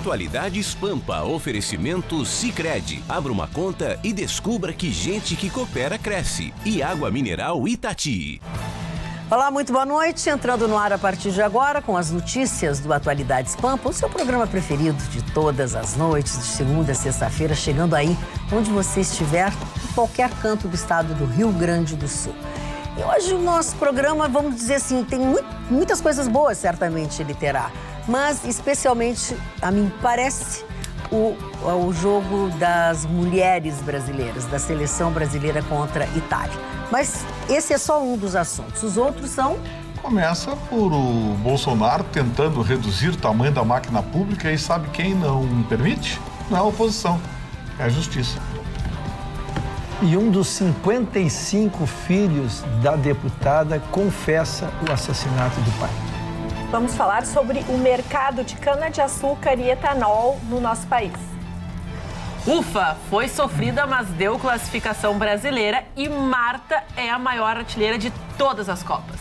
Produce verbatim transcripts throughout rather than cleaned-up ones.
Atualidades Pampa, oferecimento Sicredi. Abra uma conta e descubra que gente que coopera cresce. E água mineral Itati. Olá, muito boa noite. Entrando no ar a partir de agora com as notícias do Atualidades Pampa, o seu programa preferido de todas as noites, de segunda a sexta-feira, chegando aí onde você estiver, em qualquer canto do estado do Rio Grande do Sul. E hoje o nosso programa, vamos dizer assim, tem muito, muitas coisas boas, certamente, ele terá. Mas, especialmente, a mim parece, o, o jogo das mulheres brasileiras, da seleção brasileira contra a Itália. Mas esse é só um dos assuntos. Os outros são... Começa por o Bolsonaro tentando reduzir o tamanho da máquina pública e sabe quem não permite? Não é a oposição, é a justiça. E um dos cinquenta e cinco filhos da deputada confessa o assassinato do pai. Vamos falar sobre o mercado de cana-de-açúcar e etanol no nosso país. Ufa, foi sofrida, mas deu classificação brasileira e Marta é a maior artilheira de todas as Copas.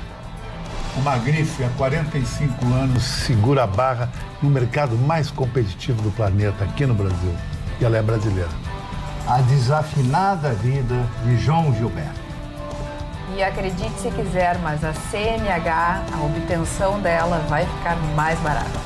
O Magrife, há quarenta e cinco anos, segura a barra no mercado mais competitivo do planeta, aqui no Brasil. E ela é brasileira. A desafinada vida de João Gilberto. E acredite se quiser, mas a C N H, a obtenção dela vai ficar mais barata.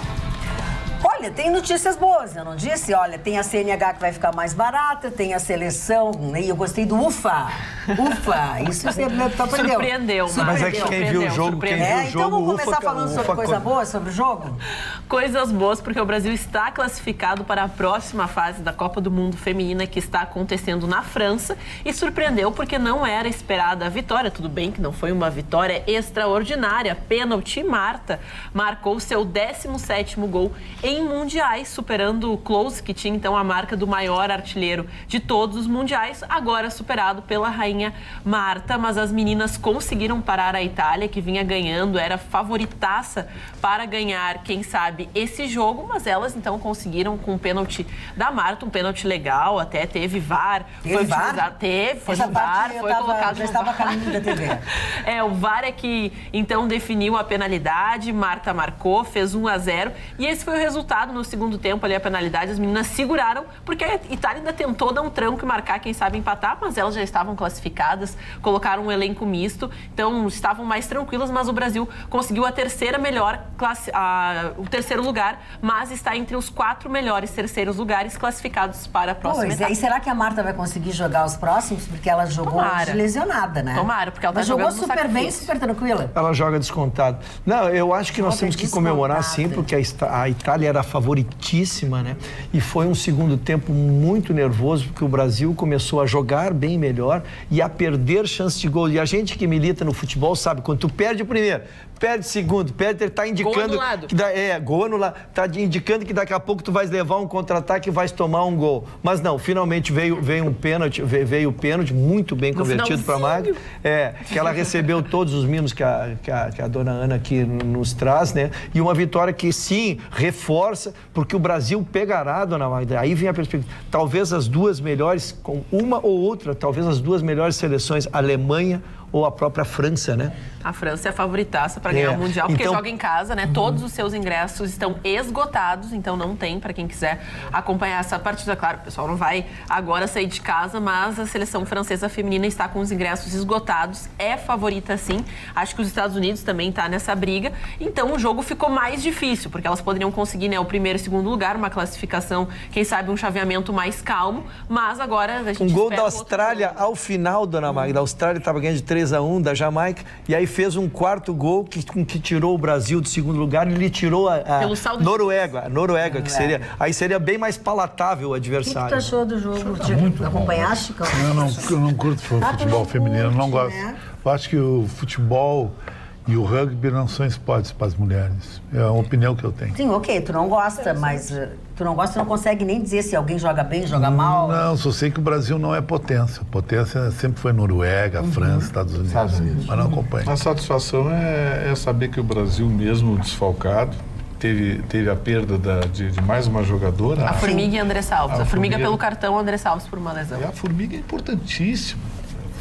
Olha, tem notícias boas, eu não disse? Olha, tem a C N H que vai ficar mais barata, tem a seleção, e eu gostei do ufa. Ufa, isso você aprendeu. Surpreendeu, Surpreendeu. Mas é que quem viu o jogo, quem viu é, o jogo, então vamos começar ufa, falando ufa, sobre coisa ufa. boa, sobre o jogo? Coisas boas, porque o Brasil está classificado para a próxima fase da Copa do Mundo Feminina, que está acontecendo na França, e surpreendeu porque não era esperada a vitória. Tudo bem que não foi uma vitória extraordinária. Pênalti, Marta marcou seu décimo sétimo gol em mundiais, superando o Klose, que tinha então a marca do maior artilheiro de todos os mundiais, agora superado pela rainha Marta. Mas as meninas conseguiram parar a Itália, que vinha ganhando, era favoritaça para ganhar, quem sabe, esse jogo, mas elas então conseguiram com o pênalti da Marta, um pênalti legal, até teve V A R. Teve foi V A R? utilizado, teve, foi Essa no V A R, foi tava, colocado já no estava V A R. caminho da T V. É, o V A R é que então definiu a penalidade, Marta marcou, fez um a zero, e esse foi o resultado no segundo tempo ali, a penalidade, as meninas seguraram, porque a Itália ainda tentou dar um tranco e marcar, quem sabe empatar, mas elas já estavam classificadas, colocaram um elenco misto, então estavam mais tranquilas, mas o Brasil conseguiu a terceira melhor, classe, a, o terceiro lugar, mas está entre os quatro melhores terceiros lugares classificados para a próxima Pois etapa. é, e será que a Marta vai conseguir jogar os próximos? Porque ela jogou Tomara. de lesionada, né? Tomara, porque ela tá Mas jogou jogando no super bem, sacrifício. super tranquila. Ela joga descontado. Não, eu acho que nós Joga temos que comemorar descontada. sim, porque a, Ista- a Itália era favoritíssima, né? E foi um segundo tempo muito nervoso, porque o Brasil começou a jogar bem melhor e a perder chance de gol. E a gente que milita no futebol sabe, quando tu perde o primeiro, perde o segundo, perde, tá indicando... Gol anulado. Que dá, é, gol anulado. Tá indicando que daqui a pouco tu vais levar um contra-ataque e vais tomar um gol. Mas não, finalmente veio, veio um pênalti, veio, veio o pênalti, muito bem No convertido para a Magda. É, que ela recebeu todos os mimos que a, que, a, que a dona Ana aqui nos traz, né? E uma vitória que, sim, reforça, porque o Brasil pegará, dona Magda. Aí vem a perspectiva. Talvez as duas melhores, com uma ou outra, talvez as duas melhores seleções, a Alemanha ou a própria França, né? A França é a favoritaça para ganhar É. o Mundial, porque Então- joga em casa, né? Todos os seus ingressos estão esgotados, então não tem para quem quiser acompanhar essa partida. Claro, o pessoal não vai agora sair de casa, mas a seleção francesa feminina está com os ingressos esgotados, é favorita sim. Acho que os Estados Unidos também está nessa briga, então o jogo ficou mais difícil, porque elas poderiam conseguir, né, o primeiro e segundo lugar, uma classificação, quem sabe um chaveamento mais calmo, mas agora a gente Um gol espera da outro Austrália jogo. ao final, dona Magda. A Austrália estava ganhando de três a um da Jamaica e aí fez um quarto gol que, que tirou o Brasil do segundo lugar e ele tirou a, a Pelo saldo de Noruega, a Noruega, que seria, aí seria bem mais palatável o O que, que tu adversário. achou do jogo? Tá muito bom. Acompanhaste? Cão? Eu não, eu não curto Ah, tu futebol não feminino, eu não curte, gosto. né? Eu acho que o futebol e o rugby não são esportes para as mulheres. É a opinião que eu tenho. Sim, ok, tu não gosta, mas uh, tu não gosta, tu não consegue nem dizer se alguém joga bem, joga mal. Não, só sei que o Brasil não é potência. Potência sempre foi Noruega, França, Estados Unidos. Estados Unidos. Mas não acompanha. A satisfação é, é saber que o Brasil, mesmo desfalcado, teve, teve a perda da, de, de mais uma jogadora. A Formiga e André Salves. A A Formiga Formiga- pelo cartão, André Salves por uma lesão. E a Formiga é importantíssima.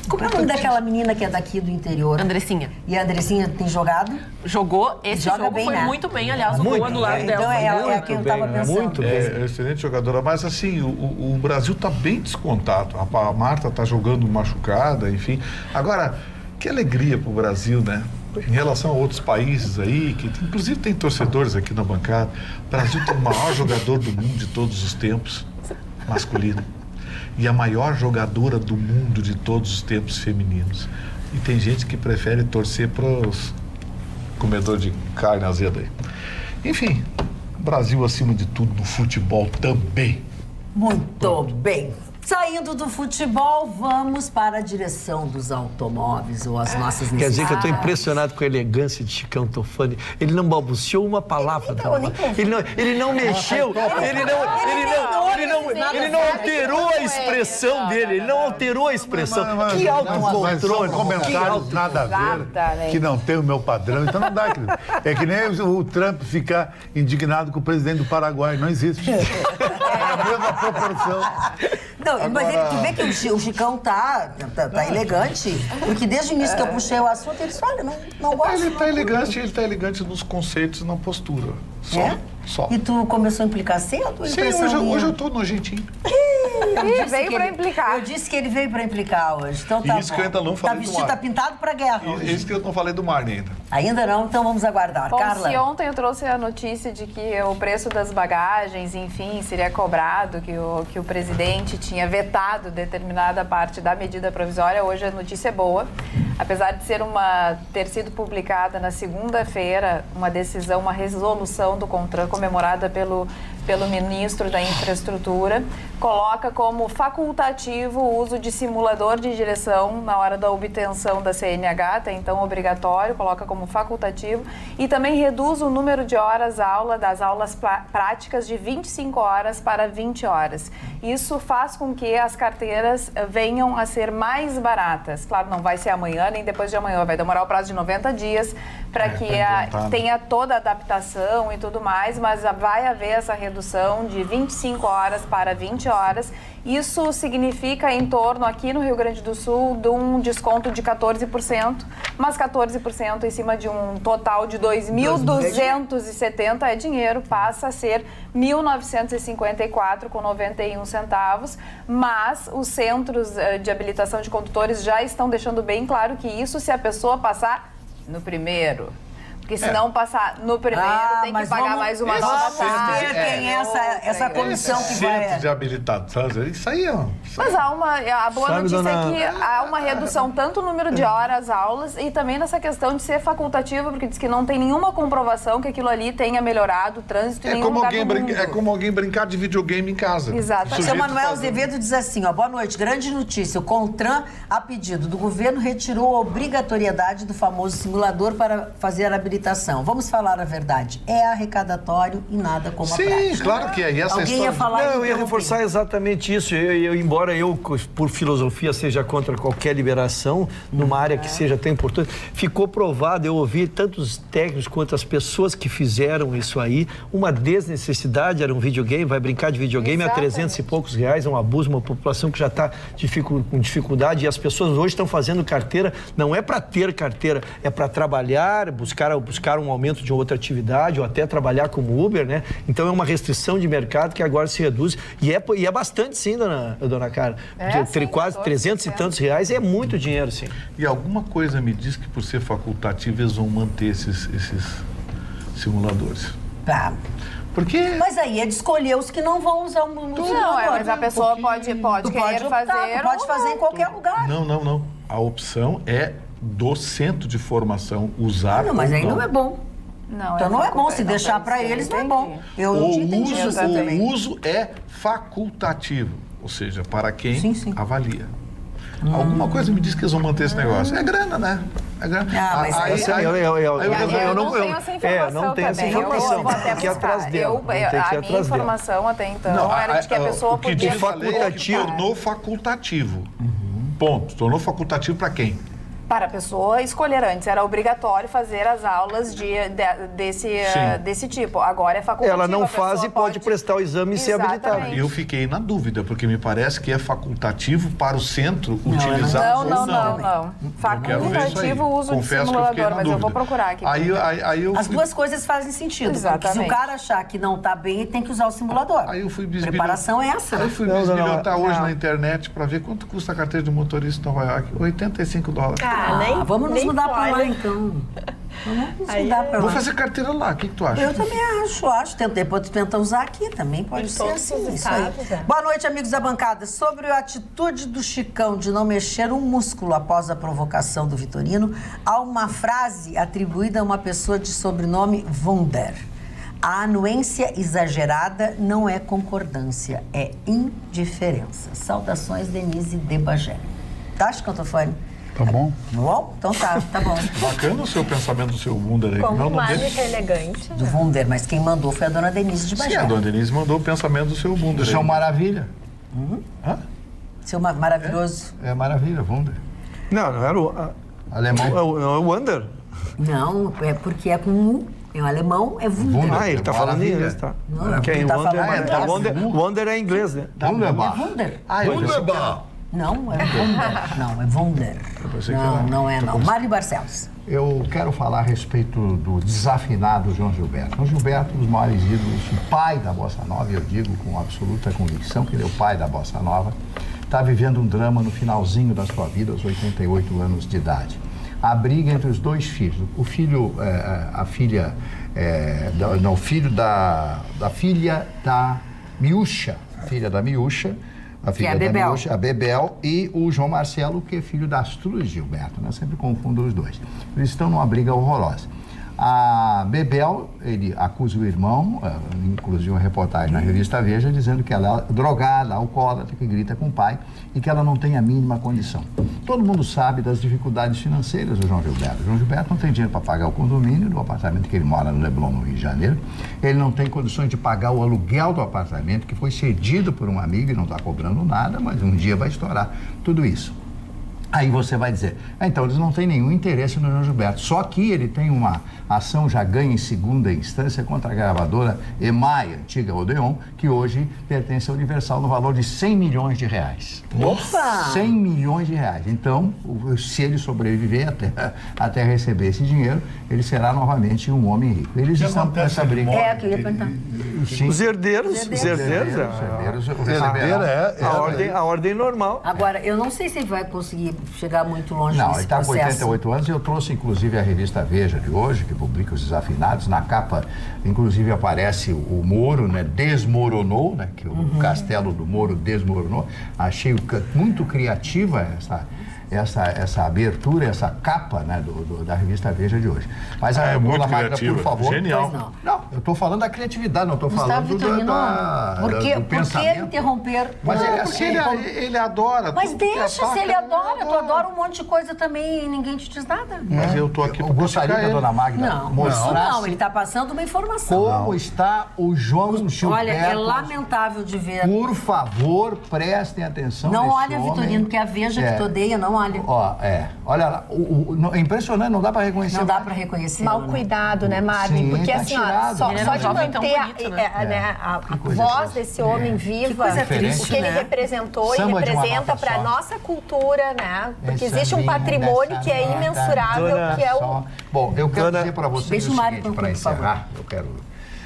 Como é o nome daquela menina que é daqui do interior? Andressinha. E a Andressinha tem jogado? Jogou, esse Joga jogo bem, foi né? muito bem, aliás, o Muito gol anulado bem. dela. Então é, foi é, é quem eu estava bem, pensando. muito bem. É, excelente jogadora, mas assim, o, o- o Brasil está bem descontado. A, a Marta está jogando machucada, enfim. Agora, que alegria para o Brasil, né? Em relação a outros países aí, que inclusive tem torcedores aqui na bancada. O Brasil tem o maior jogador do mundo de todos os tempos, masculino. E a maior jogadora do mundo de todos os tempos, femininos. E tem gente que prefere torcer para os comedores de carne azeda aí. Enfim, Brasil acima de tudo no futebol também. Muito bem. Saindo do futebol, vamos para a direção dos automóveis ou as nossas necessidades. Quer dizer que eu estou impressionado com a elegância de Chicão Tofani. Ele não balbuciou uma palavra. Então, da nem Marta. ele, não, ele não mexeu, ele não, ele não, ele não, ele não alterou a expressão dele, ele não alterou a expressão. Que Mas são autocontrole, que comentários auto... nada a ver, Exatamente. que não tem o meu padrão, então não dá, querido. É que nem o, o Trump ficar indignado com o presidente do Paraguai, não existe. É a mesma proporção. Não, mas ele, tu vê que o, Chi- o Chicão tá, tá, tá elegante, porque desde o início que eu puxei o assunto, ele disse, olha, não, não gosto. Ele não está curto. elegante, ele está elegante nos conceitos e na postura. Só. É? Só. E tu começou a implicar cedo? Sim, Impressão hoje, eu- minha? hoje eu tô nojentinho. Eu Ih, disse veio que pra ele- implicar. Eu disse que ele veio pra implicar hoje, então tá Isso bom. que eu ainda não falei Tá do vestido, mar. tá pintado pra guerra E- hoje. Isso que eu não falei do Marne ainda. Ainda não, então vamos aguardar. Bom, Carla. se ontem eu trouxe a notícia de que o preço das bagagens, enfim, seria cobrado, que o, que o presidente tinha vetado determinada parte da medida provisória, hoje a notícia é boa. Apesar de ser uma, ter sido publicada na segunda-feira, uma decisão, uma resolução do CONTRAN comemorada pelo, pelo ministro da Infraestrutura, coloca como facultativo o uso de simulador de direção na hora da obtenção da C N H, até então obrigatório, coloca como facultativo, e também reduz o número de horas aula das aulas plá- práticas de vinte e cinco horas para vinte horas. Isso faz com que as carteiras eh, venham a ser mais baratas. Claro, não vai ser amanhã nem depois de amanhã, vai demorar o prazo de noventa dias para É, que pra a- implantar, né? tenha toda a adaptação e tudo mais, mas vai haver essa redução de vinte e cinco horas para vinte horas. Isso significa em torno, aqui no Rio Grande do Sul, de um desconto de quatorze por cento, mas quatorze por cento em cima de um total de dois mil duzentos e setenta é dinheiro, passa a ser mil novecentos e cinquenta e quatro reais com noventa e um centavos, mas os centros eh, de habilitação de condutores já estão deixando bem claro que isso se a pessoa passar no primeiro. Porque se não passar no primeiro, Ah, tem que mas pagar vamos- mais uma vamos nova ver taxa. quem é essa, essa comissão que Centro vai... de habilitação, isso aí, ó. Mas há uma, a boa Sabe, notícia dona- é que há uma redução tanto no número de horas, aulas, e também nessa questão de ser facultativa, porque diz que não tem nenhuma comprovação que aquilo ali tenha melhorado o trânsito em É nenhum como, lugar alguém do brinca- mundo. é como alguém brincar de videogame em casa. Exato. O Seu sujeito Manuel faz- Azevedo diz assim, ó, boa noite, grande notícia, o CONTRAN, a pedido do governo, retirou a obrigatoriedade do famoso simulador para fazer a habilitação. Vamos falar a verdade, é arrecadatório e nada como a Sim, prática. claro que é. E essa Alguém história ia de- falar... Não, e eu ia interromper. reforçar exatamente isso. Eu, eu- embora eu, por filosofia, seja contra qualquer liberação numa área que seja tão importante, ficou provado, eu ouvi tanto os técnicos quanto as pessoas que fizeram isso aí, uma desnecessidade, era um videogame, vai brincar de videogame a Exatamente. trezentos e poucos reais, é um abuso, uma população que já está com dificuldade, e as pessoas hoje estão fazendo carteira, não é para ter carteira, é para trabalhar, buscar, buscar um aumento de outra atividade, ou até trabalhar como Uber, né? Então é uma restrição de mercado que agora se reduz, e é, e é bastante sim, dona, dona Cara. É, De- sim, quase quatorze trezentos e por cento. tantos reais é muito dinheiro, sim. E alguma coisa me diz que por ser facultativo eles vão manter esses, esses simuladores. Tá. Porque Mas aí é de escolher os que não vão usar o simulador. Não, é, mas a pessoa pode, pode Tu querer pode optar, fazer. tu pode ou fazer em não. qualquer lugar. Não, não, não. A opção é do centro de formação usar. Não, mas ou aí não é bom. Não, Então não é bom, faculta- se não deixar tem para que ser, eles não é entendi. bom. Eu não O tinha entendido uso, exatamente. o uso é facultativo, ou seja, para quem Sim, sim. avalia. Alguma coisa me diz que eles vão manter esse negócio. É grana, né? É grana. Ah, mas aí- Essa eu- eu- eu- aí eu Eu, resolvo- eu não eu- tenho essa é, informação não tenho essa também. Eu informação, vou até tem que ir buscar. atrás dela, Eu, tem que ir a atrás minha dela. informação até então Não, era de que a a- pessoa o que podia... diz a lei é que facultativo. tornou facultativo. Ponto. Tornou facultativo para quem? Para a pessoa escolher. Antes era obrigatório fazer as aulas de, de, desse, uh, desse tipo. Agora é facultativo. Ela não faz e pode prestar o exame e ser habilitada. Eu fiquei na dúvida, porque me parece que é facultativo para o centro não, utilizar não, não, não, não, não. Facultativo o uso Confesso de simulador, mas dúvida. eu vou procurar aqui. Aí, aí, aí eu As fui... duas coisas fazem sentido. Exatamente. Porque se o cara achar que não está bem, ele tem que usar o simulador. Aí eu fui bisbilhotar. Preparação é essa. Aí eu fui bisbilhotar hoje não. na internet para ver quanto custa a carteira de motorista em Nova York. oitenta e cinco dólares. Ah, nem, ah, vamos nos nem mudar para lá, então. Vamos nos Aí mudar é... para lá. Vou fazer carteira lá, o que, que tu acha? Eu também acho, acho. Tenta, depois tu tenta usar aqui também, pode em ser assim. Isso aí. É. Boa noite, amigos da bancada. Sobre a atitude do Chicão de não mexer um músculo após a provocação do Vitorino, há uma frase atribuída a uma pessoa de sobrenome Wunder. A anuência exagerada não é concordância, é indiferença. Saudações, Denise de Bagé. Tá, Chicantofone? Tá bom. Bom? Então tá, tá bom. Bacana o seu pensamento do seu Wunder aí. Como não, mágica elegante. Do Wunder, mas quem mandou foi a dona Denise de Bagé. Sim, a dona Denise mandou o pensamento do seu Wunder. Do seu Maravilha. Uhum. Hã? Seu ma maravilhoso. É, é Maravilha, Wunder. Não, não era o... A, alemão. É o, é o Wunder. Não, é porque é com U. É o alemão, é Wunder. Ah, ele tá falando em inglês, tá? Não, Quem ele tá Wunder, falando é, inglês. Wunder, Wunder é inglês, né? Wunderbar. É Wunder. Ah, eu Wunderbar. Não, é Wunder. Não, é Wunder. Não, não é não. Mário Barcelos. Eu quero falar a respeito do desafinado João Gilberto. João Gilberto, um dos maiores ídolos, o pai da Bossa Nova, eu digo com absoluta convicção que ele é o pai da Bossa Nova, está vivendo um drama no finalzinho da sua vida, aos oitenta e oito anos de idade. A briga entre os dois filhos. O filho, é, a filha, é, da, não, o filho da, da filha da Miúcha, filha da Miúcha, a filha que é a da Bebel. Miúcha, a Bebel, e o João Marcelo, que é filho da Astruz Gilberto, né? Sempre confundo os dois. Eles estão numa briga horrorosa. A Bebel, ele acusa o irmão, inclusive uma reportagem na revista Veja, dizendo que ela é drogada, alcoólatra, que grita com o pai e que ela não tem a mínima condição. Todo mundo sabe das dificuldades financeiras do João Gilberto. O João Gilberto não tem dinheiro para pagar o condomínio do apartamento que ele mora no Leblon, no Rio de Janeiro. Ele não tem condições de pagar o aluguel do apartamento, que foi cedido por um amigo e não está cobrando nada, mas um dia vai estourar tudo isso. Aí você vai dizer, ah, então eles não têm nenhum interesse no João Gilberto. Só que ele tem uma ação já ganha em segunda instância contra a gravadora E M A I, antiga Odeon, que hoje pertence à Universal no valor de cem milhões de reais. Opa! cem milhões de reais. Então, se ele sobreviver até, até receber esse dinheiro, ele será novamente um homem rico. Eles que estão nessa briga. É, que eu ia perguntar. Sim. Os herdeiros, os herdeiros, Os herdeiros, O herdeiro é, é a, ordem, a ordem normal. Agora, eu não sei se ele vai conseguir chegar muito longe Não, nesse ele está com processo. oitenta e oito anos e eu trouxe inclusive a revista Veja de hoje, que publica os Desafinados. Na capa, inclusive, aparece o Moro, né? Desmoronou, né? Que o Uhum. castelo do Moro desmoronou. Achei muito criativa essa, essa, essa abertura, essa capa, né? Do, do, da revista Veja de hoje. Mas Ah, a é muito Dona Magda, criativa, por favor. genial. Pois não. Não, eu estou falando da criatividade, não estou Gustavo falando do, Vitorino, da, por que, do por que pensamento. interromper? Mas Não, ele é Porque assim, ele, ele adora. Mas tudo que é deixa, faca, se ele ele adora, tu adora um monte de coisa também e ninguém te diz nada. Mas eu tô aqui Eu para gostaria que a Dona Magda Não, isso mostrasse não, ele está passando uma informação. como está o João Gilberto. Olha, é lamentável de ver. Por favor, prestem atenção Não nesse olha, homem. Vitorino, porque a Veja É. que tu odeia, não olha. Ó, é. Olha lá, o, o, não- é impressionante, não dá pra reconhecer. Não dá para reconhecer. Mal né? cuidado, né, Marli? Sim, Porque tá assim, ó, tirado. só, Ele só era um de jovem tão manter a, bonito, né? é, né, a, a coisa voz triste. desse homem viva, Que coisa triste, o que ele né? representou Samba e de uma representa nota para só. nossa cultura, né? Porque Esse existe um sambinha patrimônio dessa que é nota, imensurável, dona que é o... Só- Bom, eu quero Dona- dizer pra vocês Deixa o o Mário seguinte, concluir, para por favor. encerrar, eu quero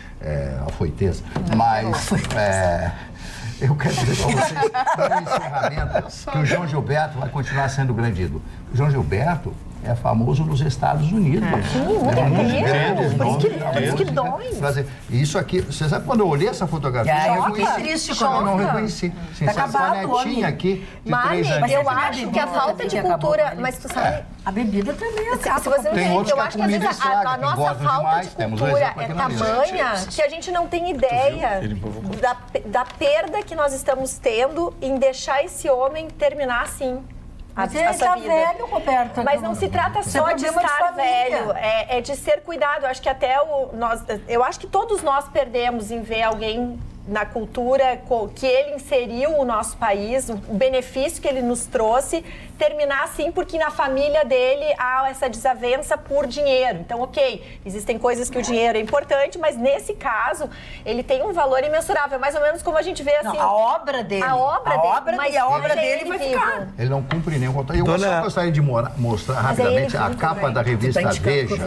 é, alfoiteza, mas é, eu quero dizer para vocês, no encerramento, que o João Gilberto vai continuar sendo grande ídolo. O João Gilberto é famoso nos Estados Unidos. Sim, muito É um dos incrível. grandes Por isso que- nomes por isso que de dói. fazer. Isso aqui, você sabe quando eu olhei essa fotografia, Ah, eu eu fiquei reconheci. triste Eu não quando- reconheci. Sim, Tá essa acabado, netinha homem. aqui de Marli, três anos. eu Mas esse acho que a bebida falta também de que acabou, cultura... né? Mas tu sabe... A bebida também acaba. Se, se você não Tem entende, outros eu que a acho que às comida vezes a, estraga, a que nossa gostam falta demais. de Temos um cultura exemplo é aqui na mesa. tamanha que a gente não tem ideia Ele provocou. da, da perda que nós estamos tendo em deixar esse homem terminar assim. A, Mas ele essa tá vida. velho, Roberto. Mas não se trata Isso é só de problema de estar família. velho, é, é de ser cuidado. Eu acho que até o nós, eu acho que todos nós perdemos em ver alguém na cultura co- que ele inseriu o nosso país, o benefício que ele nos trouxe, terminar assim porque na família dele há essa desavença por dinheiro. Então, ok, existem coisas que o dinheiro é importante, mas nesse caso, ele tem um valor imensurável, mais ou menos como a gente vê assim... Não, a obra dele. A obra a dele. Obra mas e a obra ele dele vai vivo. ficar. Ele não cumpre nenhum contrato. Eu Dona... só gostaria de mora- mostrar Mas rapidamente aí, a capa da revista tá Veja.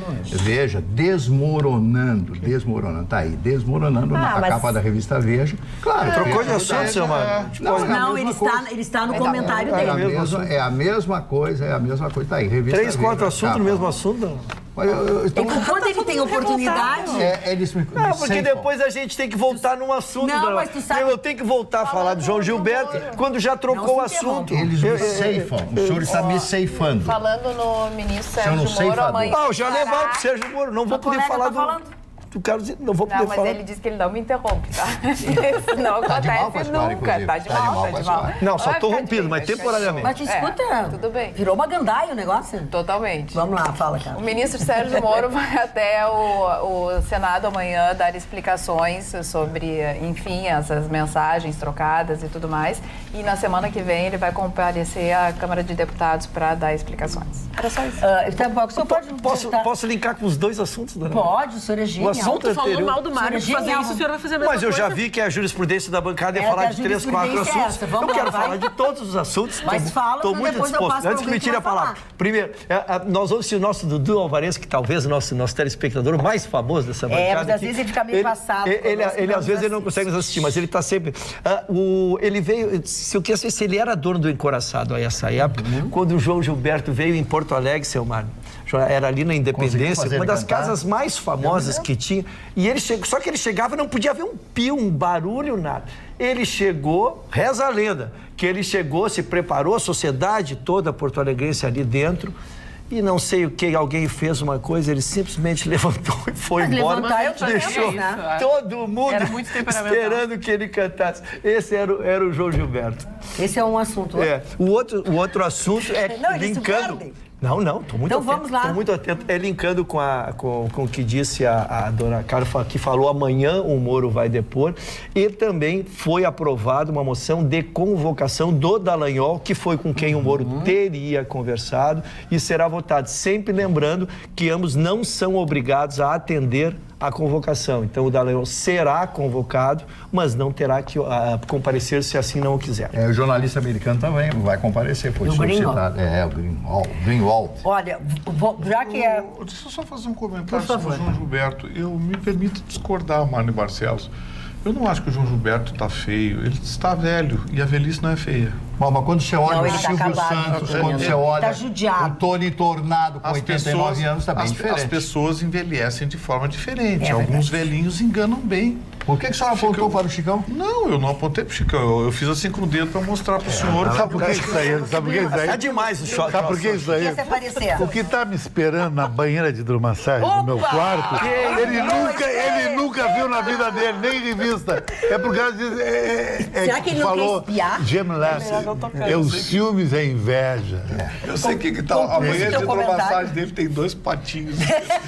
Veja, desmoronando, desmoronando, tá aí, desmoronando Ah, na mas- capa da revista Veja. Claro. Trocou de é- assunto, seu Mário? Não, é a Não, mesma ele coisa. está, ele está no É, comentário é, dele. a mesmo mesma, assunto. é a mesma coisa, é a mesma coisa. Tá aí, revista Três, Veja, quatro assuntos capa. no mesmo assunto? Mas eu- eu- então, E quando ele tem oportunidade... é, eles me, Não, me porque ceifam. depois a gente tem que voltar num assunto. Não, dona mas tu sabe- Eu, eu tenho que voltar a falar do João Gilberto quando já trocou o Não se assunto. Eles Eu- me eu- ceifam. O senhor está me ceifando. Falando no ministro Senhor não Sérgio Moro, ceifador. amanhã... Ah, eu já levaram pro Sérgio Moro. Não vou Meu poder colega falar tá do... falando. do Carlos, não vou poder Não, mas falar. ele disse que ele não me interrompe, tá? Isso não Tá de mal com a acontece senhora, nunca. inclusive. Tá de Tá de mal, mal tá com a de mal. senhora. Não, só Vai tô ficar de rompido, bem, mas vai ficar de temporariamente. Mas É, escuta, tudo bem. virou uma gandaia o negócio. Totalmente. Vamos lá, fala, cara. O ministro Sérgio Moro vai até o, o Senado amanhã dar explicações sobre, enfim, essas mensagens trocadas e tudo mais. E na semana que vem ele vai comparecer à Câmara de Deputados para dar explicações. Era só isso. Uh, então, o senhor pode... Posso, voltar? posso linkar com os dois assuntos, dona? Pode, o senhor é genial. O assunto Falando anterior. mal do Mário, Senhora, fazer genial. isso, o senhor vai fazer a mesma Mas eu coisa. já vi que a jurisprudência da bancada é É, falar que a de três, quatro jurisprudência é assuntos. essa. Vamos eu quero lá, vai. falar de todos os assuntos. Mas tô, fala, tô senão muito depois eu disposto. passo pra Antes que alguém me que tire a vai palavra. falar. Primeiro, é, é, nós vamos se o nosso Dudu Alvarense, que talvez o nosso, nosso telespectador mais famoso dessa bancada. É, mas às aqui, vezes ele fica meio passado Ele, ele, conosco, ele, não às vezes nos ele não assiste. consegue nos assistir, mas ele está sempre... Ah, o, ele veio... Se eu queria saber se ele era dono do Encoraçado a essa época, Uhum. quando o João Gilberto veio em Porto Alegre, seu Mário. Era ali na Conseguiu Independência, fazer uma ele das cantar? casas mais famosas que tinha. E ele chegou, só que ele chegava e não podia ver um pio, um barulho, nada. Ele chegou, reza a lenda, que ele chegou, se preparou, a sociedade toda porto-alegrense ali dentro, e não sei o que, alguém fez uma coisa, ele simplesmente levantou e foi Mas embora. levantar eu também, deixou né? todo mundo Era muito temperamental. esperando que ele cantasse. Esse era, o- era o João Gilberto. Esse é um assunto. É, o outro, o outro assunto é Não, eles se linkando. perdem. Não, não, estou muito Então atento. vamos lá. Estou muito atento. É linkando com, a, com, com o que disse a, a dona Carla, que falou amanhã o Moro vai depor. E também foi aprovada uma moção de convocação do Dallagnol, que foi com quem o Moro Uhum. teria conversado, e será votado. Sempre lembrando que ambos não são obrigados a atender a convocação. Então o Dallagnol será convocado, mas não terá que ah, comparecer se assim não o quiser. É, o jornalista americano também vai comparecer, foi O Greenwald. solicitado. É, o Greenwald. Greenwald. Olha, vou- já que é... Ô, Deixa eu só fazer um comentário Por favor. sobre o João Gilberto. Eu me permito discordar, Mário Barcelos. Eu não acho que o João Gilberto está feio. Ele está velho e a velhice não é feia. Bom, mas quando você olha Não, o ele tá Silvio acabado, Santos, tá quando judiado. você olha Tá judiado. o Tony Tornado com As oitenta e nove pessoas, anos, está bem as, diferente. as pessoas envelhecem de forma diferente. É Alguns verdade. velhinhos enganam bem. Por que, que a senhora apontou para o Chicão? Não, eu não apontei pro Chicão. Eu, eu fiz assim com o dedo para mostrar pro senhor. Sabe por que isso aí? Sabe por que isso aí? É demais o choque. Sabe por que isso aí? Quer se aparecer? O que tá me esperando na banheira de hidromassagem do meu Opa! quarto, ele Dois, nunca, três. ele nunca viu na vida dele, nem revista. É por causa disso. É, é, é Será que ele não falou quer espiar? Jim Lassie. É os ciúmes, é inveja. Eu sei que, que tá, a Conclui banheira seu de comentário. hidromassagem dele tem dois patinhos.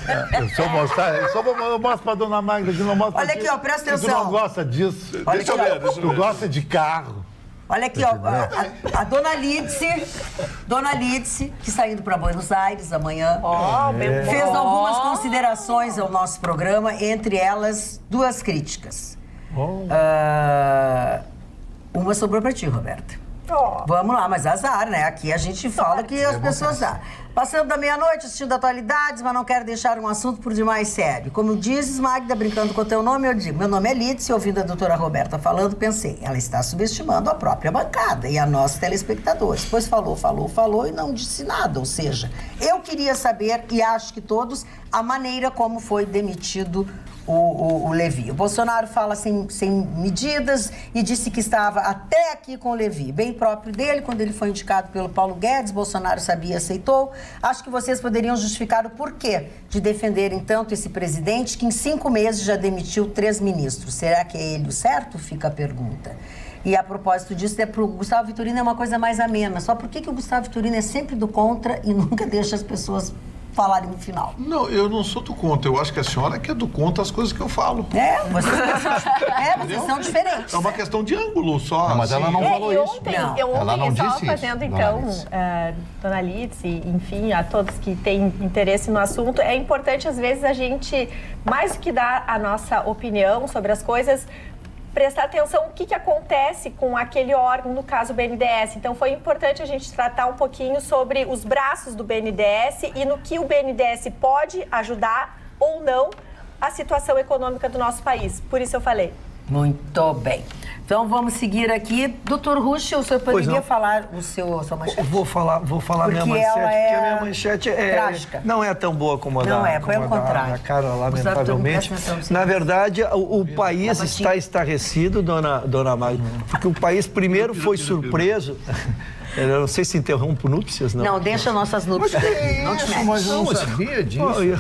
Eu só mostrar, eu só vou- eu mostro pra dona Magda que não mostra. Olha aqui, ó, presta Tu atenção. não gosta disso. Olha Deixa eu aqui, ó. ver, deixa eu Tu ver. gosta de carro. Olha aqui, ó, a, a- a dona Lídice, dona Lídice, que está indo para Buenos Aires amanhã, Ó, meu fez bom. algumas considerações ao nosso programa, entre elas duas críticas. Ah, uma sobrou para ti, Roberta. Ó. Vamos lá, mas azar, né? Aqui a gente fala que as pessoas dá. Passando da meia-noite, assistindo atualidades, mas não quero deixar um assunto por demais sério. Como dizes, Magda, brincando com o teu nome, eu digo, meu nome é Lídice, ouvindo a doutora Roberta falando, pensei, ela está subestimando a própria bancada e a nós telespectadores, pois falou, falou, falou e não disse nada. Ou seja, eu queria saber, e acho que todos, a maneira como foi demitido O, o, o Levi. O Bolsonaro fala sem, sem medidas e disse que estava até aqui com o Levi, bem próprio dele, quando ele foi indicado pelo Paulo Guedes, Bolsonaro sabia e aceitou. Acho que vocês poderiam justificar o porquê de defenderem tanto esse presidente que em cinco meses já demitiu três ministros. Será que é ele o certo? Fica a pergunta. E a propósito disso, é para o Gustavo Vitorino é uma coisa mais amena. Só por que, que o Gustavo Vitorino é sempre do contra e nunca deixa as pessoas falarem no final. Não, eu não sou do contra. Eu acho que a senhora é que é do contra as coisas que eu falo. É, vocês, é, vocês são diferentes. É uma questão de ângulo só. Não, mas assim. ela não É, falou e isso. ontem, Não. eu Ela ontem não só disse fazendo, isso, então, dona Alice. uh, dona Lides e, enfim, a todos que têm interesse no assunto, é importante, às vezes, a gente, mais do que dar a nossa opinião sobre as coisas, prestar atenção no que, que acontece com aquele órgão, no caso o B N D E S. Então, foi importante a gente tratar um pouquinho sobre os braços do B N D E S e no que o B N D E S pode ajudar ou não a situação econômica do nosso país. Por isso eu falei. Muito bem. Então vamos seguir aqui. Doutor Rusch, o senhor poderia falar o seu, a sua manchete? Vou falar, vou falar Porque minha manchete, ela é porque a minha manchete é, trágica. não é tão boa como a Não da, é, foi como ao a da- contrário. da Carla, Gustavo, lamentavelmente. tu não presta atenção, Na sim. verdade, o, o país Tá está estarrecido, dona, dona Magda, porque o país primeiro foi surpreso. Eu não sei se interrompo núpcias, não. Não, deixa nossas núpcias. Não te Isso, mas mete. eu não sabia disso. Oh, eu-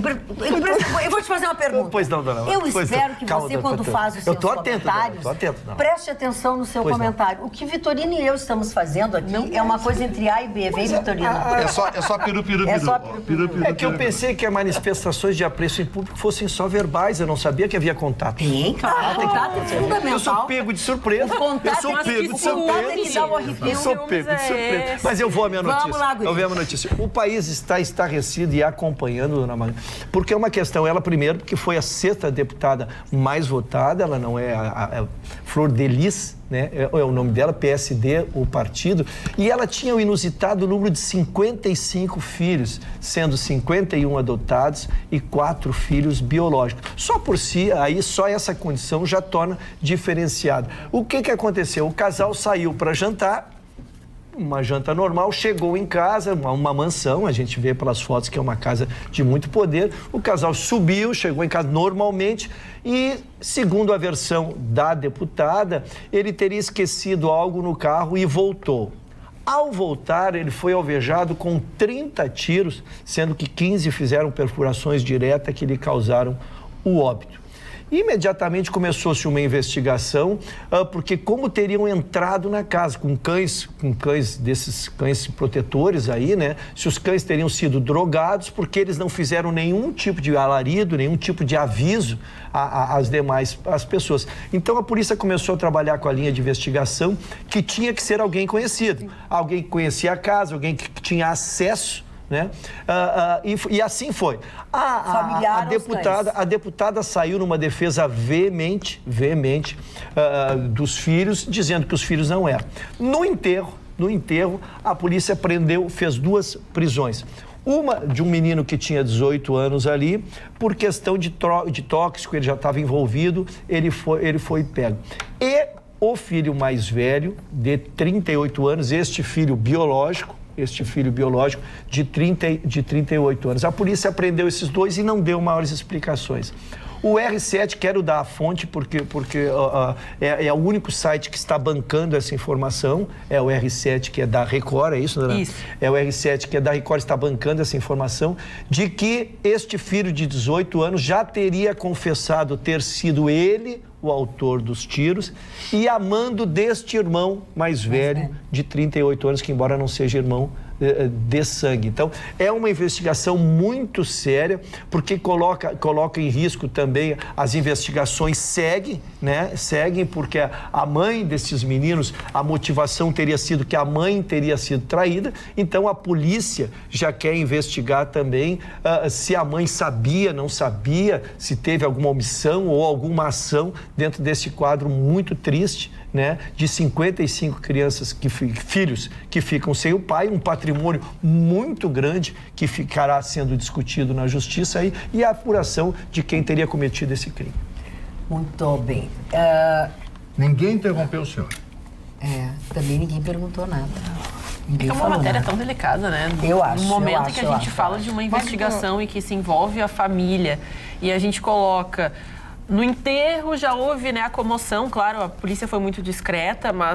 Eu vou te fazer uma pergunta. Pois não, dona Magda. Eu Pois espero não. que Calma, você, doutor, quando doutor. faz os Eu seus tô atento, dona, comentários, tô atento, não. preste atenção no seu Pois não. comentário. O que Vitorino e eu estamos fazendo aqui é uma coisa entre A e B. Vem, Vitorino. É só, é só piru, piru, É piru. só Ó, piru, piru, piru, É que eu piru. pensei que as manifestações de apreço em público fossem só verbais, eu não sabia que havia contato. Tem, cara. O contato é fundamental. Eu sou pego de surpresa. O contato eu sou é que- pego de o contato é que surpresa. dá o arrepio. Eu sou Que pego de filmes é surpresa. esse? Mas eu vou à minha Vamos notícia. lá, guri. eu vou à minha notícia. O país está estarrecido e acompanhando, dona Maria, porque é uma questão, ela primeiro, porque foi a sexta deputada mais votada, ela não é a, a- a Flor de Lis, né? É, é o nome dela, P S D, o partido, e ela tinha o inusitado número de cinquenta e cinco filhos, sendo cinquenta e um adotados e quatro filhos biológicos. Só por si, aí só essa condição já torna diferenciado. O que que aconteceu? O casal saiu para jantar, uma janta normal, chegou em casa, uma, uma mansão, a gente vê pelas fotos que é uma casa de muito poder. O casal subiu, chegou em casa normalmente e, segundo a versão da deputada, ele teria esquecido algo no carro e voltou. Ao voltar, ele foi alvejado com trinta tiros, sendo que quinze fizeram perfurações diretas que lhe causaram o óbito. Imediatamente começou-se uma investigação, ah, porque como teriam entrado na casa com cães, com cães desses cães protetores aí, né? Se os cães teriam sido drogados, porque eles não fizeram nenhum tipo de alarido, nenhum tipo de aviso a- a- às demais as pessoas. Então a polícia começou a trabalhar com a linha de investigação, que tinha que ser alguém conhecido, alguém que conhecia a casa, alguém que tinha acesso, né? Ah, ah, e, e assim foi. A, a- Familiar a aos deputada, cães. a deputada saiu numa defesa veemente, veemente ah, dos filhos, dizendo que os filhos não eram. No enterro, no enterro, a polícia prendeu, fez duas prisões. Uma de um menino que tinha dezoito anos ali, por questão de, tro- de tóxico, ele já estava envolvido, ele foi, ele foi pego. E o filho mais velho, de trinta e oito anos, este filho biológico, este filho biológico de, trinta, de trinta e oito anos. A polícia prendeu esses dois e não deu maiores explicações. O R sete, quero dar a fonte, porque, porque uh, uh, é, é o único site que está bancando essa informação, é o R sete, que é da Record, é isso, Dona? Isso. É o R sete, que é da Record, está bancando essa informação, de que este filho de dezoito anos já teria confessado ter sido ele o autor dos tiros e amando deste irmão mais velho, de trinta e oito anos, que embora não seja irmão eh, de sangue. Então, é uma investigação muito séria, porque coloca, coloca em risco também as investigações seguem, né? Seguem, porque a, a mãe desses meninos, a motivação teria sido que a mãe teria sido traída, então a polícia já quer investigar também ah, se a mãe sabia, não sabia, se teve alguma omissão ou alguma ação dentro desse quadro muito triste, né, de cinquenta e cinco crianças, que, filhos que ficam sem o pai, um patrimônio muito grande que ficará sendo discutido na justiça aí, e a apuração de quem teria cometido esse crime. Muito bem. Ah, Ninguém interrompeu o senhor. é, também ninguém perguntou nada. Ninguém É uma falou matéria nada. tão delicada, né? Eu acho, No momento eu em que acho, a eu gente acho. fala de uma investigação e que se envolve a família e a gente coloca... No enterro já houve, né, a comoção, claro, a polícia foi muito discreta, mas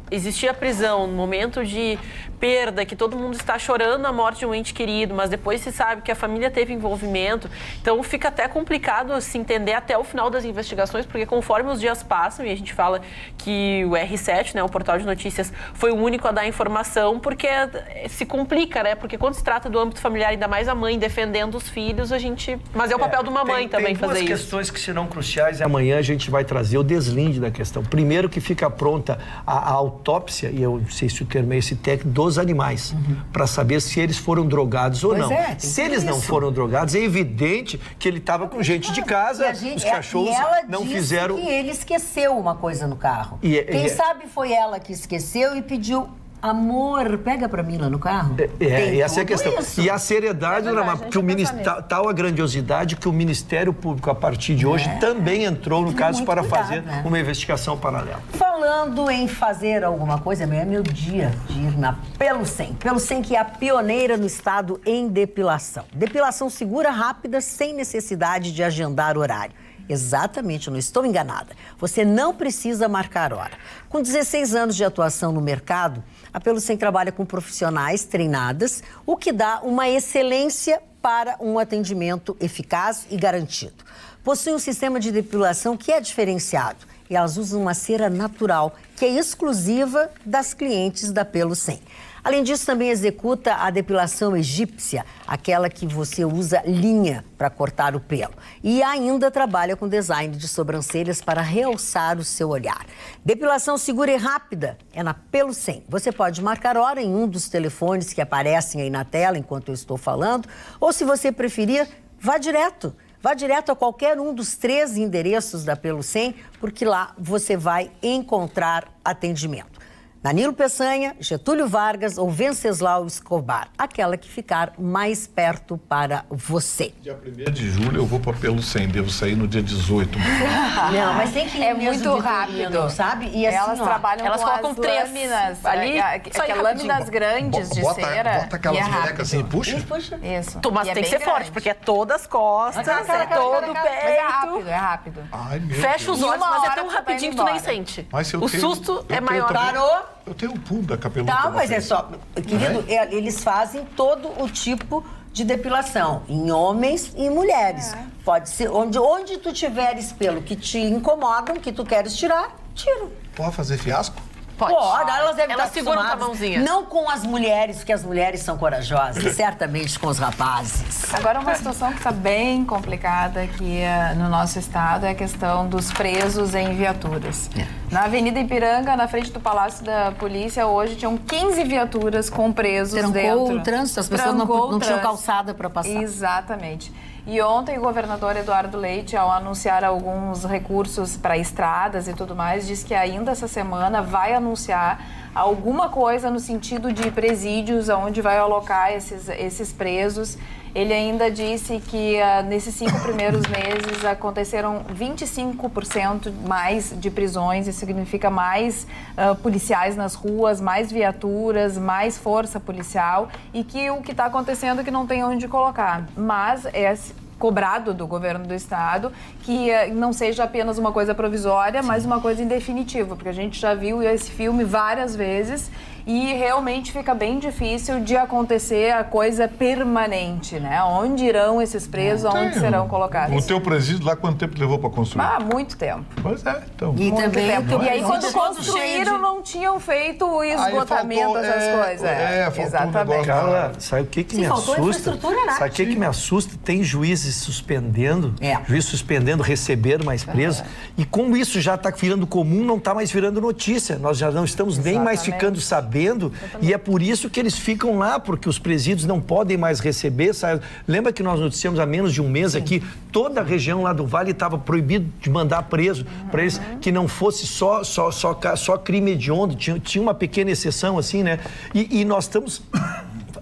existia a prisão, no momento de perda, que todo mundo está chorando a morte de um ente querido, mas depois se sabe que a família teve envolvimento, então fica até complicado se entender até o final das investigações, porque conforme os dias passam, e a gente fala que o R sete, né, o portal de notícias, foi o único a dar informação, porque se complica, né, porque quando se trata do âmbito familiar, ainda mais a mãe defendendo os filhos, a gente... Mas é o papel é, de uma mãe tem, também tem fazer isso. Tem duas questões que serão cruciais e amanhã a gente vai trazer o deslinde da questão. Primeiro que fica pronta a, a autópsia, e eu não sei se o termo é esse técnico, dos animais, uhum. para saber se eles foram drogados ou pois não. É, se eles isso. não foram drogados, é evidente que ele estava com gente de casa, gente, os cachorros e ela não disse fizeram... que ele esqueceu uma coisa no carro. E, Quem e, sabe foi ela que esqueceu e pediu... Amor, pega pra mim lá no carro. É, é essa é a questão. Isso. E a seriedade, é verdade, que o ministério, tal a grandiosidade que o Ministério Público, a partir de hoje, é. também entrou no caso para cuidado, fazer né? uma investigação paralela. Falando em fazer alguma coisa, amanhã é meu dia de ir na Pelucem. Pelucem que é a pioneira no estado em depilação. Depilação segura, rápida, sem necessidade de agendar horário. Exatamente, eu não estou enganada. Você não precisa marcar hora. Com dezesseis anos de atuação no mercado, a Pelucem trabalha com profissionais treinadas, o que dá uma excelência para um atendimento eficaz e garantido. Possui um sistema de depilação que é diferenciado e elas usam uma cera natural, que é exclusiva das clientes da Pelucem. Além disso, também executa a depilação egípcia, aquela que você usa linha para cortar o pelo. E ainda trabalha com design de sobrancelhas para realçar o seu olhar. Depilação segura e rápida é na Pelucem. Você pode marcar hora em um dos telefones que aparecem aí na tela enquanto eu estou falando, ou se você preferir, vá direto. Vá direto a qualquer um dos três endereços da Pelucem, porque lá você vai encontrar atendimento. Danilo Peçanha, Getúlio Vargas ou Venceslau Escobar, aquela que ficar mais perto para você. Dia primeiro de julho eu vou para Pelucem, devo sair no dia dezoito. Não, mas tem que ir é muito rápido, sabe? E assim, elas ó, trabalham elas com colocam as três lâminas, ali, aquelas lâminas grandes de bota, cera. Bota aquelas bonecas assim e puxa. Isso, puxa. Isso. Tu, mas e tem é que ser grande. forte, porque é todas as costas, Cara, cara, é cara, todo o cara, peito. Mas é rápido, é rápido. Ai, meu Fecha Deus. os olhos, mas é hora tão tu rapidinho que vai tu nem embora. sente. Mas eu o tenho- susto eu é tenho maior. também- Parou? Eu tenho um punda cabeludo. Tá, pra mas é vocês. só... Querido, é, eles fazem todo o tipo de depilação, em homens e mulheres. É. Pode ser, onde, onde tu tiveres pelo que te incomodam, que tu queres tirar, tira. Pode fazer fiasco? Pode. Pode, elas devem Elas estar seguram com a acostumadas. mãozinha. Não com as mulheres, porque as mulheres são corajosas, certamente com os rapazes. Agora, uma situação que está bem complicada aqui eh, no nosso estado é a questão dos presos em viaturas. É. Na Avenida Ipiranga, na frente do Palácio da Polícia, hoje tinham quinze viaturas com presos Trancou dentro. o trânsito, as pessoas não, Trancou o não tinham trânsito. calçada para passar. Exatamente. E ontem o governador Eduardo Leite, ao anunciar alguns recursos para estradas e tudo mais, disse que ainda essa semana vai anunciar alguma coisa no sentido de presídios, onde vai alocar esses, esses presos. Ele ainda disse que uh, nesses cinco primeiros meses aconteceram vinte e cinco por cento mais de prisões, isso significa mais uh, policiais nas ruas, mais viaturas, mais força policial, e que o que está acontecendo é que não tem onde colocar. Mas é cobrado do governo do estado que uh, não seja apenas uma coisa provisória, Sim. mas uma coisa em definitivo, porque a gente já viu esse filme várias vezes e realmente fica bem difícil de acontecer a coisa permanente, né? Onde irão esses presos, Tem. onde serão colocados? O teu presídio lá, quanto tempo levou para construir? Ah, muito tempo. Pois é, então. E Muito também tempo. o teu E aí, presídio quando todo cheio construíram, de- não tinham feito o esgotamento, faltou, essas é, coisas. é, faltou um Exatamente. negócio. Cara, sabe o que que Sim, me faltou assusta? infraestrutura, né? Sabe o que que me assusta? Tem juízes suspendendo, É. juízes suspendendo, receber mais presos. E como isso já está virando comum, não está mais virando notícia. Nós já não estamos nem mais Exatamente. ficando sabendo. E é por isso que eles ficam lá, porque os presídios não podem mais receber. Sabe? Lembra que nós noticiamos há menos de um mês aqui, toda a região lá do Vale estava proibido de mandar preso, uhum. para eles que não fosse só, só, só, só crime hediondo, tinha, tinha uma pequena exceção assim, né? E, e nós estamos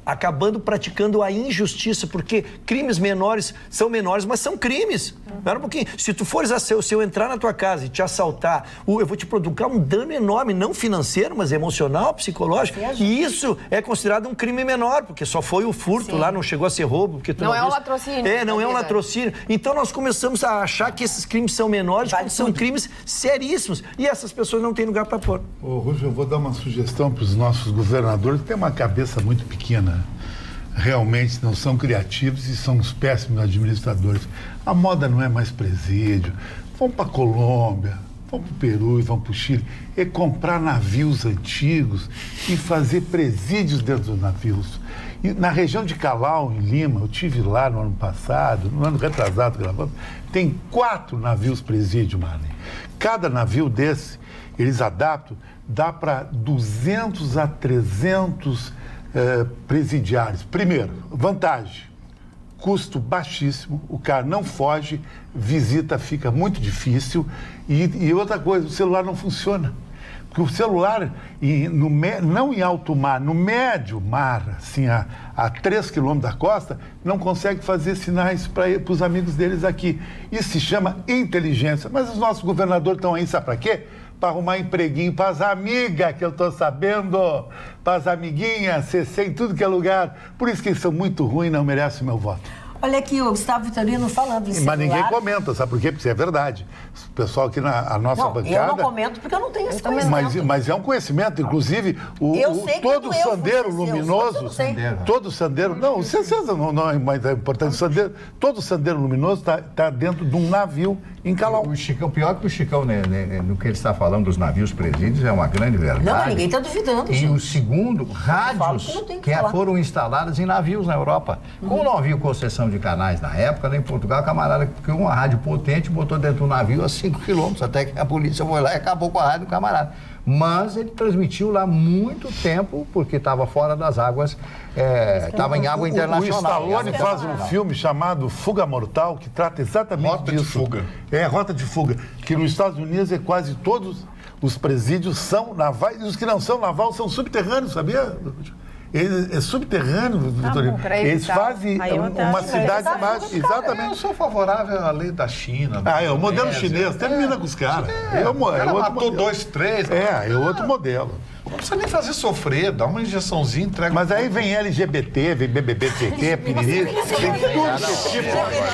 acabando praticando a injustiça, porque crimes menores são menores, mas são crimes. Espera um pouquinho. Se tu fores, a se eu entrar na tua casa e te assaltar, eu vou te provocar um dano enorme, não financeiro, mas emocional, psicológico. E isso é considerado um crime menor, porque só foi o furto Sim. lá, não chegou a ser roubo. Porque tu não, não é um latrocínio. É, não é um latrocínio. Então nós começamos a achar que esses crimes são menores, vale quando tudo. São crimes seríssimos. E essas pessoas não têm lugar para pôr. Ô, Rússio, eu vou dar uma sugestão para os nossos governadores, que têm uma cabeça muito pequena. Realmente não são criativos e são uns péssimos administradores. A moda não é mais presídio. Vão para a Colômbia, vão para o Peru e vão para o Chile. É comprar navios antigos e fazer presídios dentro dos navios. E na região de Calau, em Lima, eu estive lá no ano passado, no ano retrasado gravando, tem quatro navios presídio, Marlene. Cada navio desse, eles adaptam, dá para duzentos a trezentos eh, presidiários. Primeiro, vantagem, custo baixíssimo, o cara não foge, visita fica muito difícil e, e outra coisa, o celular não funciona. Porque o celular, e no, não em alto mar, no médio mar, assim, a, a três quilômetros da costa, não consegue fazer sinais para os amigos deles aqui. Isso se chama inteligência. Mas os nossos governadores estão aí, sabe para quê? Para arrumar empreguinho para as amigas, que eu estou sabendo, para as amiguinhas, C C em tudo que é lugar. Por isso que eles são muito ruins e não merecem meu voto. Olha aqui o Gustavo Vitorino falando em celular. Mas ninguém comenta, sabe por quê? Porque é verdade. O pessoal aqui na a nossa não, bancada... eu não comento porque eu não tenho esse conhecimento. Mas, mas é um conhecimento, inclusive, o, o, todo o sandeiro luminoso... Todo o sandeiro... Não, certeza não, não é mais importante. O sandeiro, todo o sandeiro luminoso está tá dentro de um navio em Calau. O Chicão, pior que o Chicão, né, né, no que ele está falando dos navios presídios, é uma grande verdade. Não, ninguém está duvidando, E gente. o segundo, rádios que, que, que foram instaladas em navios na Europa. Uhum. Como não havia concessão de canais na época, lá em Portugal, a camarada criou uma rádio potente, botou dentro do navio a cinco quilômetros, até que a polícia foi lá e acabou com a rádio do camarada. Mas ele transmitiu lá muito tempo, porque estava fora das águas, estava é, em água internacional. O Stallone faz um filme chamado Fuga Mortal, que trata exatamente Rota disso. de fuga. É, Rota de Fuga, que nos Estados Unidos é quase todos os presídios são navais, e os que não são navais são subterrâneos, sabia? É, é subterrâneo, Vitorino. Ah, eles fazem um, uma cidade mais. Exatamente. Eu sou favorável à lei da China. Ah, é o modelo é, chinês. É, Termina com os caras. É, é, o, o cara é matou modelo. dois, três. É, é outro modelo. Não precisa nem fazer sofrer, dá uma injeçãozinha, entrega. Mas aí vem L G B T, vem B B B T Q, piriri, tem tudo esse tipo.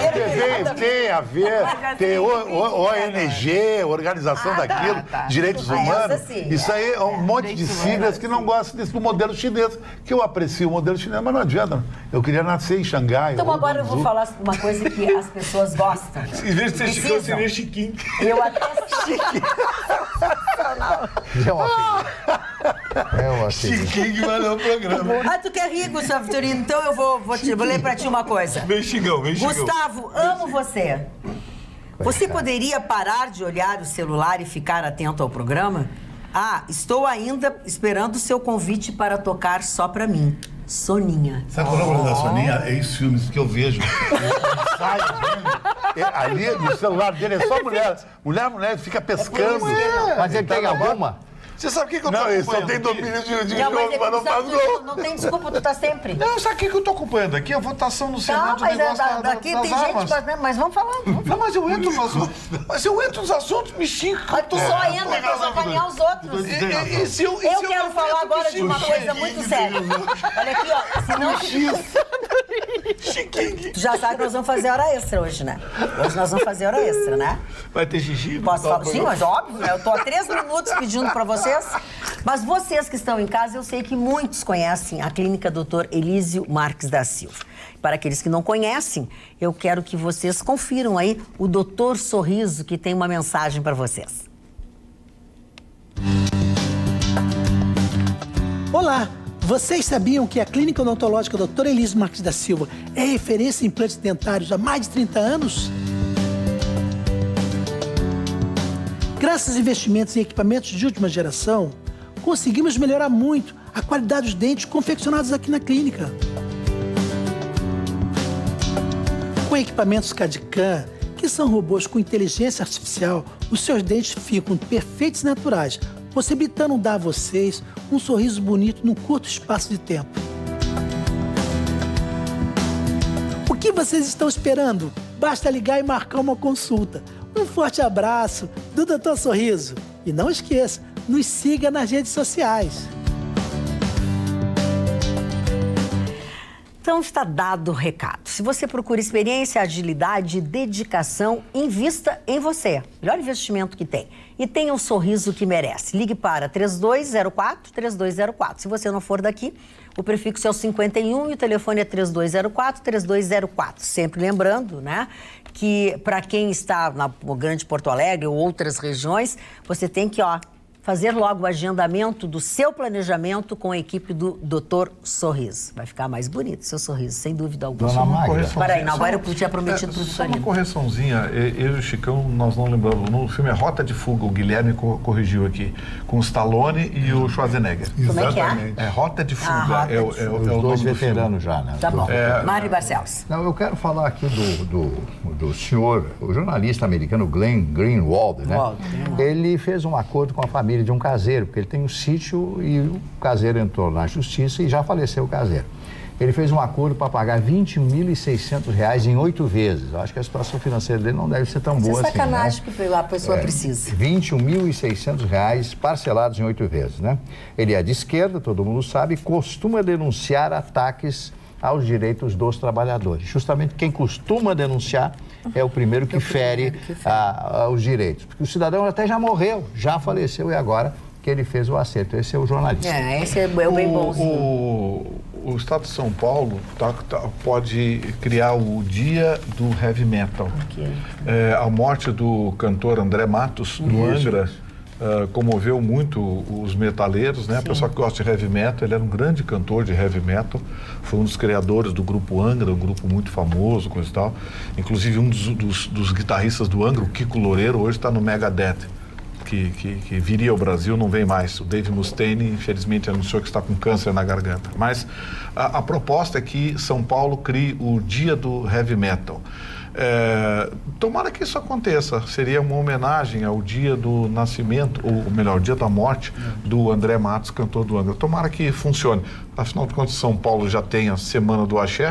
Tem, tem a ver, tem O N G, Organização daquilo, Direitos Humanos. Isso aí é um monte de siglas que não gostam desse do modelo chinês, que eu aprecio o modelo chinês, mas não adianta. Eu queria nascer em Xangai. Então agora eu vou falar uma coisa que as pessoas gostam. Em vez de ser Chicão, seria Chiquinho. Eu até Chiquinho. É uma É uma Chiquinho que vai no programa. Ah, tu quer rir, Gustavo Vitorino? Então eu vou, vou, te, vou ler pra ti uma coisa. Vem, Chigão, vem, Chigão. Gustavo, amo você. Você poderia parar de olhar o celular e ficar atento ao programa? Ah, estou ainda esperando o seu convite para tocar Só Pra Mim. Soninha. Sabe qual é o nome da Soninha? É esses filmes que eu vejo. Sai dele. Ali no celular dele é só mulher. Mulher, mulher, fica pescando. Mas ele tem alguma? Você sabe o que, que eu tô não, acompanhando? Não, ele só tem domínio de, de não, jogo, mas não faz gol. Não tem desculpa, tu tá sempre. Não, sabe o que, que eu tô acompanhando aqui? A votação no Senado não, do negócio da, da, daqui das tem armas. gente, mas, mas vamos falando. Vamos não, mas eu entro nos assuntos. Mas eu entro nos assuntos, me xinga. Mas tu só é, entra pra sacanear os outros. E, e, e se eu, e eu se quero eu falar agora de uma coisa muito séria. Olha aqui, ó. Se não... Chiquinho. Tu já sabe que nós vamos fazer hora extra hoje, né? Hoje nós vamos fazer hora extra, né? Vai ter xixi? Posso falar? Sim, mas óbvio, né? Eu tô há três minutos pedindo pra vocês. Mas vocês que estão em casa, eu sei que muitos conhecem a clínica doutor Elísio Marques da Silva. Para aqueles que não conhecem, eu quero que vocês confiram aí o doutor Sorriso, que tem uma mensagem para vocês. Olá! Vocês sabiam que a Clínica Odontológica doutor Elísio Marques da Silva é referência em implantes dentários há mais de trinta anos? Graças a investimentos em equipamentos de última geração, conseguimos melhorar muito a qualidade dos dentes confeccionados aqui na clínica. Com equipamentos CAD/CAM, que são robôs com inteligência artificial, os seus dentes ficam perfeitos e naturais, possibilitando dar a vocês um sorriso bonito num curto espaço de tempo. vocês estão esperando? Basta ligar e marcar uma consulta. Um forte abraço do doutor Sorriso. E não esqueça, nos siga nas redes sociais. Então está dado o recado. Se você procura experiência, agilidade e dedicação, invista em você. Melhor investimento que tem. E tenha o sorriso que merece. Ligue para três dois zero quatro, três dois zero quatro. Se você não for daqui, o prefixo é o cinquenta e um e o telefone é três dois zero quatro, três dois zero quatro. Sempre lembrando, né, que para quem está na Grande Porto Alegre ou outras regiões, você tem que, ó, fazer logo o agendamento do seu planejamento com a equipe do doutor Sorriso. Vai ficar mais bonito seu sorriso, sem dúvida alguma. Dona Magda. Peraí, não, agora eu tinha prometido é, tudo só para uma correçãozinha, eu e o Chicão, nós não lembramos. No filme é Rota de Fuga, o Guilherme corrigiu aqui, com o Stallone e o Schwarzenegger. Como é que é? É Rota de Fuga. Ah, Rota é, o, de é, Fuga. o, é o dois nome veteranos já, né? Tá bom. É... Mário Barcelos. Não, eu quero falar aqui do, do, do senhor, o jornalista americano Glenn Greenwald, né? Wald. Ele fez um acordo com a família de um caseiro, porque ele tem um sítio e o caseiro entrou na justiça e já faleceu o caseiro. Ele fez um acordo para pagar vinte mil e seiscentos reais em oito vezes. Eu acho que a situação financeira dele não deve ser tão boa assim. Isso é sacanagem né? que a pessoa é, precisa. vinte e um mil e seiscentos reais parcelados em oito vezes, né? Ele é de esquerda, todo mundo sabe, costuma denunciar ataques aos direitos dos trabalhadores. Justamente quem costuma denunciar é o primeiro que fere, que fere. A, a, os direitos. Porque o cidadão até já morreu, já faleceu e agora que ele fez o acerto. Esse é o jornalista. É, esse é o bem bonzinho. O, o Estado de São Paulo tá, tá, pode criar o Dia do Heavy Metal. Okay. É, a morte do cantor André Matos, do Angra, uh, comoveu muito os metaleiros, né? Sim. A pessoa que gosta de heavy metal, ele era um grande cantor de heavy metal, foi um dos criadores do grupo Angra, um grupo muito famoso, coisa e tal. Inclusive um dos, dos, dos guitarristas do Angra, o Kiko Loureiro, hoje está no Megadeth. Que, que, que viria ao Brasil, não vem mais. O Dave Mustaine, infelizmente, anunciou que está com câncer na garganta. Mas a, a proposta é que São Paulo crie o Dia do Heavy Metal. É, tomara que isso aconteça. Seria uma homenagem ao dia do nascimento, ou melhor, o dia da morte do André Matos, cantor do Angra. Tomara que funcione. Afinal de contas, São Paulo já tem a Semana do Axé.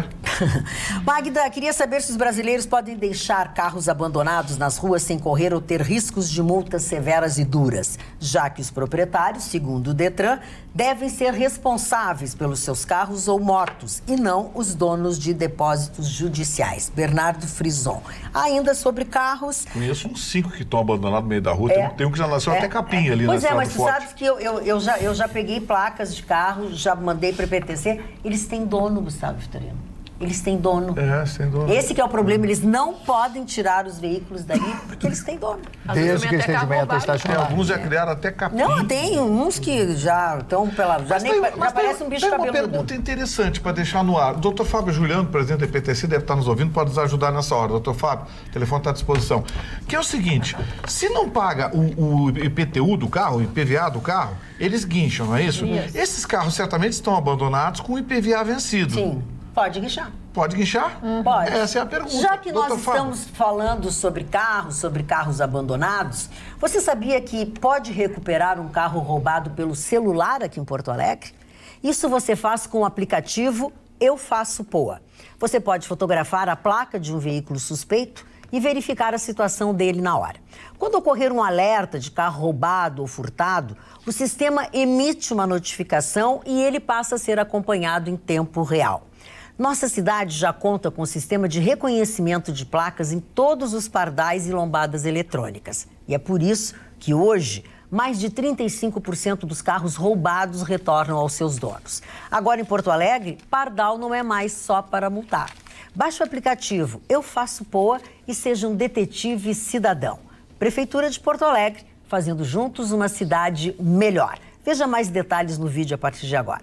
Magda, queria saber se os brasileiros podem deixar carros abandonados nas ruas sem correr ou ter riscos de multas severas e duras, já que os proprietários, segundo o Detran, devem ser responsáveis pelos seus carros ou motos e não os donos de depósitos judiciais. Bernardo Frison. Ainda sobre carros... Conheço uns cinco que estão abandonados no meio da rua. É, tem um que já nasceu é, até capinha é. ali pois na é, mas Estrada tu Forte. sabes que eu, eu, eu, já, eu já peguei placas de carro, já mandei para P T C, eles têm dono, Gustavo Vitorino. Eles têm dono. É, sem dono. Esse que é o problema, eles não podem tirar os veículos dali porque eles têm dono. Desde que esteja bem estacionado. Alguns já criaram até capinha. Não, tem uns que já estão pela... Já, Mas nem, tem, já mas parece tem, um bicho tem cabeludo. uma pergunta interessante para deixar no ar. O doutor Fábio Juliano, presidente da I P T C, deve estar nos ouvindo, pode nos ajudar nessa hora. Doutor Fábio, o telefone está à disposição. Que é o seguinte, se não paga o, o I P T U do carro, o I P V A do carro, eles guincham, não é isso? Isso. Esses carros certamente estão abandonados com o I P V A vencido. Sim, pode guinchar. Pode guinchar? Hum, pode. Essa é a pergunta. Já que nós doutor estamos Fábio. falando sobre carros, sobre carros abandonados, você sabia que pode recuperar um carro roubado pelo celular aqui em Porto Alegre? Isso você faz com o aplicativo Eu Faço Poa. Você pode fotografar a placa de um veículo suspeito e verificar a situação dele na hora. Quando ocorrer um alerta de carro roubado ou furtado, o sistema emite uma notificação e ele passa a ser acompanhado em tempo real. Nossa cidade já conta com um sistema de reconhecimento de placas em todos os pardais e lombadas eletrônicas. E é por isso que hoje, mais de trinta e cinco por cento dos carros roubados retornam aos seus donos. Agora em Porto Alegre, pardal não é mais só para multar. Baixe o aplicativo Eu Faço Poa e seja um detetive cidadão. Prefeitura de Porto Alegre, fazendo juntos uma cidade melhor. Veja mais detalhes no vídeo a partir de agora.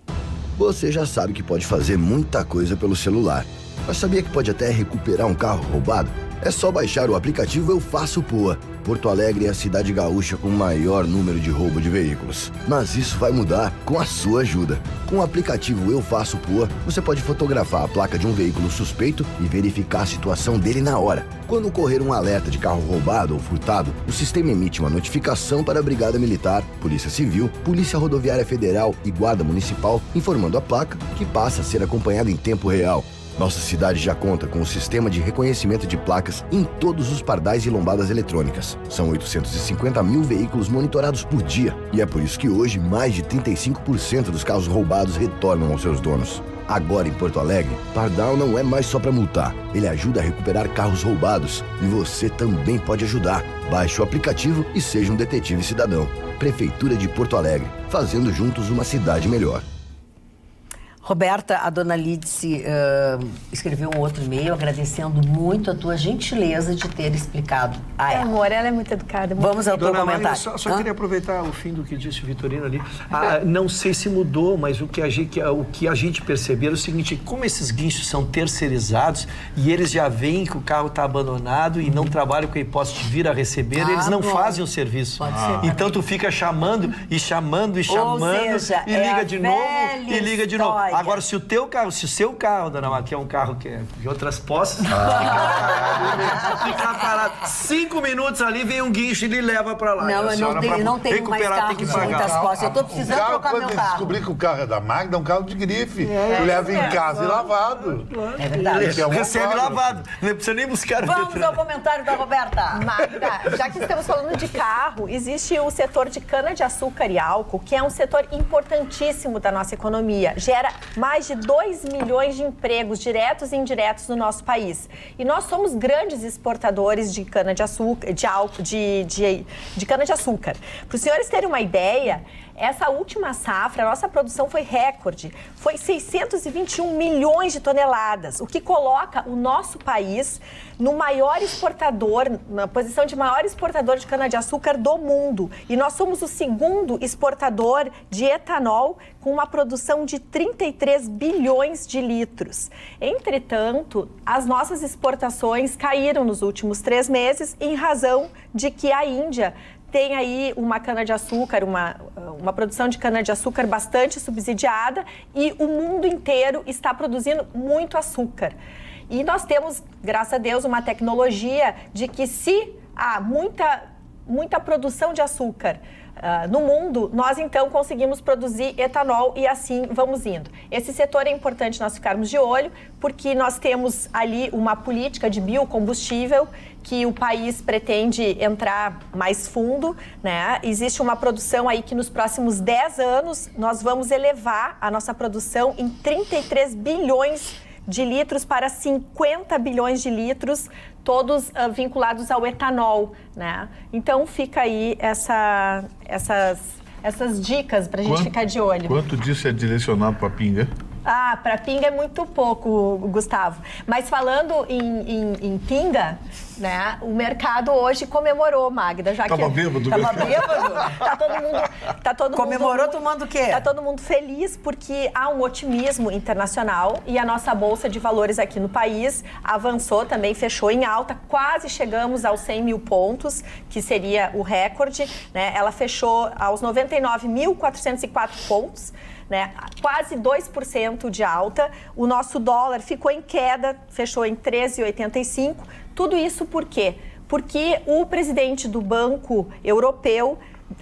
Você já sabe que pode fazer muita coisa pelo celular, mas sabia que pode até recuperar um carro roubado? É só baixar o aplicativo Eu Faço Poa. Porto Alegre é a cidade gaúcha com o maior número de roubo de veículos. Mas isso vai mudar com a sua ajuda. Com o aplicativo Eu Faço Poa, você pode fotografar a placa de um veículo suspeito e verificar a situação dele na hora. Quando ocorrer um alerta de carro roubado ou furtado, o sistema emite uma notificação para a Brigada Militar, Polícia Civil, Polícia Rodoviária Federal e Guarda Municipal, informando a placa, que passa a ser acompanhada em tempo real. Nossa cidade já conta com o sistema de reconhecimento de placas em todos os pardais e lombadas eletrônicas. São oitocentos e cinquenta mil veículos monitorados por dia. E é por isso que hoje mais de trinta e cinco por cento dos carros roubados retornam aos seus donos. Agora em Porto Alegre, Pardal não é mais só para multar. Ele ajuda a recuperar carros roubados. E você também pode ajudar. Baixe o aplicativo e seja um detetive cidadão. Prefeitura de Porto Alegre, fazendo juntos uma cidade melhor. Roberta, a dona Lídice uh, escreveu um outro e-mail agradecendo muito a tua gentileza de ter explicado a ela. Amor, ela é muito educada. Muito Vamos ao teu Dona comentário. Maria, só, só queria aproveitar o fim do que disse o Vitorino ali. Ah, não sei se mudou, mas o que, a gente, o que a gente percebeu é o seguinte, como esses guinchos são terceirizados e eles já veem que o carro está abandonado e não trabalham com a hipótese de vir a receber, Ah, eles não bom. fazem o serviço. Pode ser Então também. tu fica chamando e chamando e chamando seja, e é liga a de novo velha e liga de novo. história. Agora, se o teu carro, se o seu carro, dona Maria, que é um carro que é de outras posses, fica parado, fica parado. Cinco minutos ali, vem um guincho e ele leva pra lá. Não, E a eu não senhora, tenho, pra não tenho mais recuperar, carro tem de que muitas pagar. posses. Eu tô precisando o carro, trocar quando meu ele carro. descobrir que o carro é da Magda, é um carro de grife. É, tu leva é, em casa é. e lavado. É verdade. Que é um Recebe autógrafo. lavado, não precisa nem buscar o Vamos Detran. ao comentário da Roberta. Magda, já que estamos falando de carro, existe o setor de cana-de-açúcar e álcool, que é um setor importantíssimo da nossa economia. Gera mais de dois milhões de empregos diretos e indiretos no nosso país. E nós somos grandes exportadores de cana-de-açúcar, de álcool, de, de, de cana-de-açúcar. Para os senhores terem uma ideia, essa última safra, a nossa produção foi recorde. Foi seiscentos e vinte e um milhões de toneladas, o que coloca o nosso país no maior exportador, na posição de maior exportador de cana-de-açúcar do mundo. E nós somos o segundo exportador de etanol, com uma produção de trinta e três bilhões de litros. Entretanto, as nossas exportações caíram nos últimos três meses em razão de que a Índia tem aí uma cana-de-açúcar, uma, uma produção de cana-de-açúcar bastante subsidiada e o mundo inteiro está produzindo muito açúcar. E nós temos, graças a Deus, uma tecnologia de que se há muita, muita produção de açúcar uh, no mundo, nós então conseguimos produzir etanol e assim vamos indo. Esse setor é importante nós ficarmos de olho, porque nós temos ali uma política de biocombustível que o país pretende entrar mais fundo, né? Existe uma produção aí que nos próximos dez anos nós vamos elevar a nossa produção em trinta e três bilhões de litros para cinquenta bilhões de litros, todos uh, vinculados ao etanol, né? Então fica aí essa, essas, essas dicas para a gente Quanto- ficar de olho. Quanto disso é direcionado para pinga? Ah, para pinga é muito pouco, Gustavo. Mas falando em, em, em pinga, né? O mercado hoje comemorou, Magda, já Tava que bêbado, tava né? bêbado. Tá todo mundo, tá todo Comemorou mundo, tomando o quê? Tá todo mundo feliz porque há um otimismo internacional e a nossa bolsa de valores aqui no país avançou também, fechou em alta, quase chegamos aos cem mil pontos, que seria o recorde, né? Ela fechou aos noventa e nove mil quatrocentos e quatro pontos. Né? Quase dois por cento de alta. O nosso dólar ficou em queda, fechou em treze vírgula oitenta e cinco. Tudo isso por quê? Porque o presidente do Banco Europeu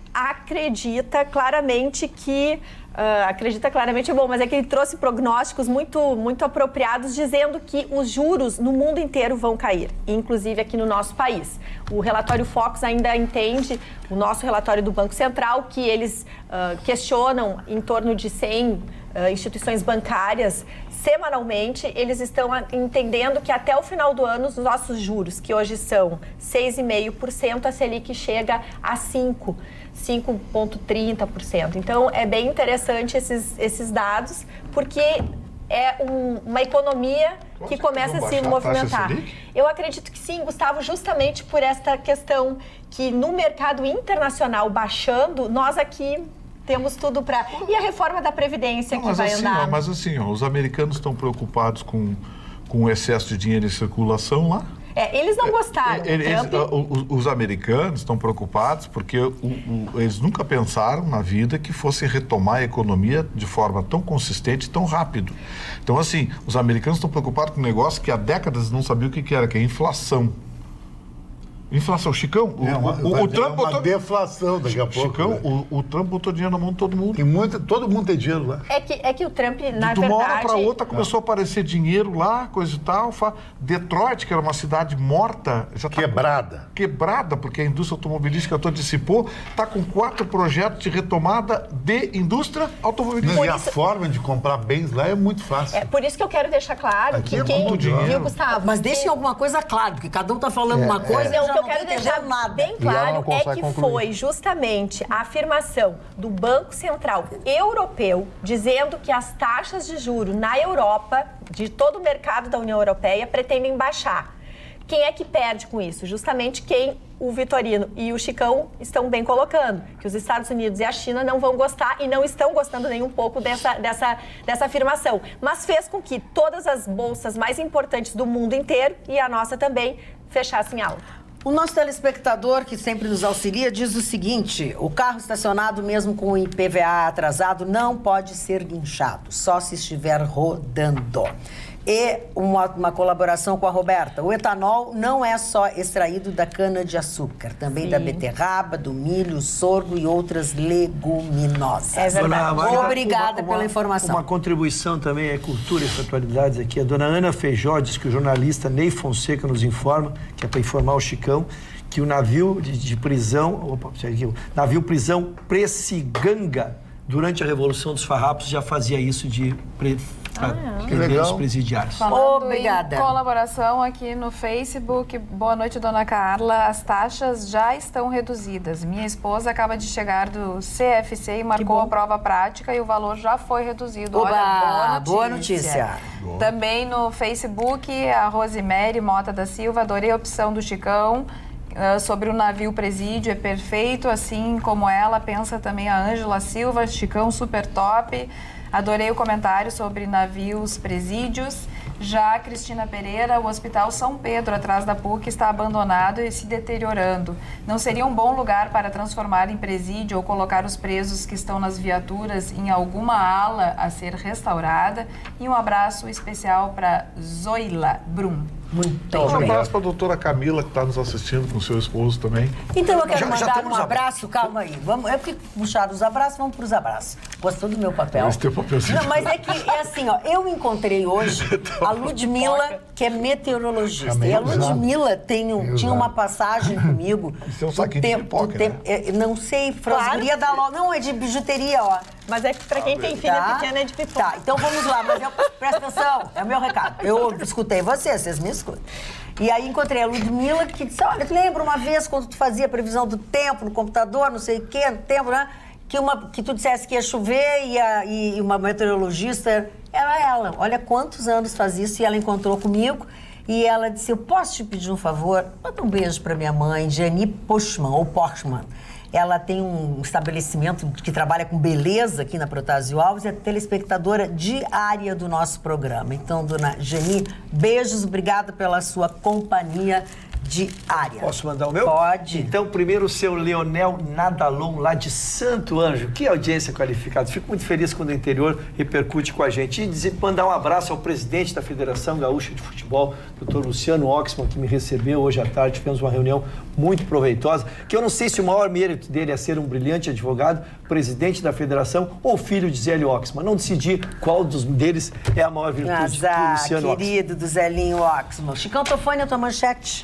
acredita claramente que... Uh, acredita claramente, bom, mas é que ele trouxe prognósticos muito, muito apropriados, dizendo que os juros no mundo inteiro vão cair, inclusive aqui no nosso país. O relatório Focus ainda entende, o nosso relatório do Banco Central, que eles uh, questionam em torno de cem uh, instituições bancárias semanalmente. Eles estão entendendo que até o final do ano, os nossos juros, que hoje são seis vírgula cinco por cento, a Selic chega a cinco por cento. cinco vírgula trinta por cento. Então, é bem interessante esses, esses dados, porque é um, uma economia que começa a se movimentar. Eu acredito que sim, Gustavo, justamente por esta questão que no mercado internacional baixando, nós aqui temos tudo para... E a reforma da Previdência Não, que mas vai assim, andar? ó, mas assim, ó, os americanos estão preocupados com, com o excesso de dinheiro em circulação lá. É, eles não gostaram. Eles, Trump... o- o- os americanos estão preocupados porque o- o- eles nunca pensaram na vida que fosse retomar a economia de forma tão consistente e tão rápido. Então, assim, os americanos estão preocupados com um negócio que há décadas não sabiam o que que era, que é a inflação. Inflação. Chicão, o, É uma, o, vai o virar Trump uma botou... deflação daqui a pouco. Chicão, né? o, o Trump botou dinheiro na mão de todo mundo. E muito, todo mundo tem dinheiro lá. É que, é que o Trump, na de uma verdade... hora para outra começou a aparecer dinheiro lá, coisa e tal. Fa- Detroit, que era uma cidade morta, já tá Quebrada. quebrada, porque a indústria automobilística antecipou, está com quatro projetos de retomada de indústria automobilística. E a forma de comprar bens lá é muito fácil. É por isso que eu quero deixar claro Aqui que é quem... muito dinheiro. Viu, Gustavo? Mas deixem alguma coisa clara, porque cada um está falando uma coisa Então, e o já que eu não quero tá deixar entendendo nada. bem E ela claro não é consegue que concluir. foi justamente a afirmação do Banco Central Europeu dizendo que as taxas de juros na Europa, de todo o mercado da União Europeia, pretendem baixar. Quem é que perde com isso? Justamente quem o Vitorino e o Chicão estão bem colocando, que os Estados Unidos e a China não vão gostar e não estão gostando nem um pouco dessa, dessa, dessa afirmação. Mas fez com que todas as bolsas mais importantes do mundo inteiro, e a nossa também, fechassem alta. O nosso telespectador, que sempre nos auxilia, diz o seguinte: o carro estacionado, mesmo com o I P V A atrasado, não pode ser guinchado, só se estiver rodando. E uma, uma colaboração com a Roberta: o etanol não é só extraído da cana-de-açúcar, também Sim. da beterraba, do milho, sorgo e outras leguminosas. É verdade. Dona Maria, Obrigada uma- pela informação. Uma contribuição também é cultura e atualidades aqui. A dona Ana Feijó diz que o jornalista Ney Fonseca nos informa, que é para informar o Chicão, que o navio de, de prisão, opa, aqui, o navio prisão Preciganga, durante a Revolução dos Farrapos, já fazia isso de pre, pra prender legal. os presidiários. Falando Obrigada. em colaboração aqui no Facebook, boa noite, dona Carla. As taxas já estão reduzidas. Minha esposa acaba de chegar do C F C e marcou a prova prática e o valor já foi reduzido. Oba, Olha, boa notícia. Também no Facebook, a Rosemary Mota da Silva, adorei a opção do Chicão. Uh, sobre o navio presídio, é perfeito, assim como ela, pensa também a Ângela Silva, Chicão super top. Adorei o comentário sobre navios presídios. Já a Cristina Pereira, o Hospital São Pedro, atrás da P U C, está abandonado e se deteriorando. Não seria um bom lugar para transformar em presídio ou colocar os presos que estão nas viaturas em alguma ala a ser restaurada? E um abraço especial para Zoila Brum. Muito Um bem. abraço para a doutora Camila, que está nos assistindo com seu esposo também. Então eu quero Já- já mandar temos um abraço, calma aí. Vamos, eu fico puxado os abraços, vamos para os abraços. Gostou do meu papel? Esse teu papelzinho. Não, mas é que é assim, ó, eu encontrei hoje a Ludmilla, que é meteorologista. E a Ludmilla tem um, tinha uma passagem comigo. Isso é um do saquinho de tempo- pipoca, do tempo- é, não sei, franzia da loja. Não, é de bijuteria, ó. Mas é que para quem tem filha Tá? pequena é de pipoca. Tá, então vamos lá, mas eu, presta atenção, é o meu recado. Eu escutei vocês, vocês me escutam. E aí encontrei a Ludmilla, que disse, olha, tu lembra uma vez quando tu fazia a previsão do tempo no computador, não sei o quê, no tempo, né? Que, uma, que tu dissesse que ia chover e, a, e uma meteorologista, era ela. Olha quantos anos faz isso, e ela encontrou comigo. E ela disse, eu posso te pedir um favor? Manda um beijo para minha mãe, Jani Pochman, ou Porchman. Ela tem um estabelecimento que trabalha com beleza aqui na Protásio Alves, é telespectadora diária do nosso programa. Então, dona Geni, beijos, obrigada pela sua companhia diária. Posso mandar o meu? Pode. Então, primeiro o seu Leonel Nadalon, lá de Santo Anjo. Que audiência qualificada. Fico muito feliz quando o interior repercute com a gente. E dizer, mandar um abraço ao presidente da Federação Gaúcha de Futebol, doutor Luciano Oxman, que me recebeu hoje à tarde. Tivemos uma reunião muito proveitosa, que eu não sei se o maior mérito dele é ser um brilhante advogado, presidente da federação ou filho de Zélio Oxman. Não decidi qual dos deles é a maior virtude do Azar, Luciano Oxman. querido do Zelinho Oxman. Chicão Tofone, a tua manchete.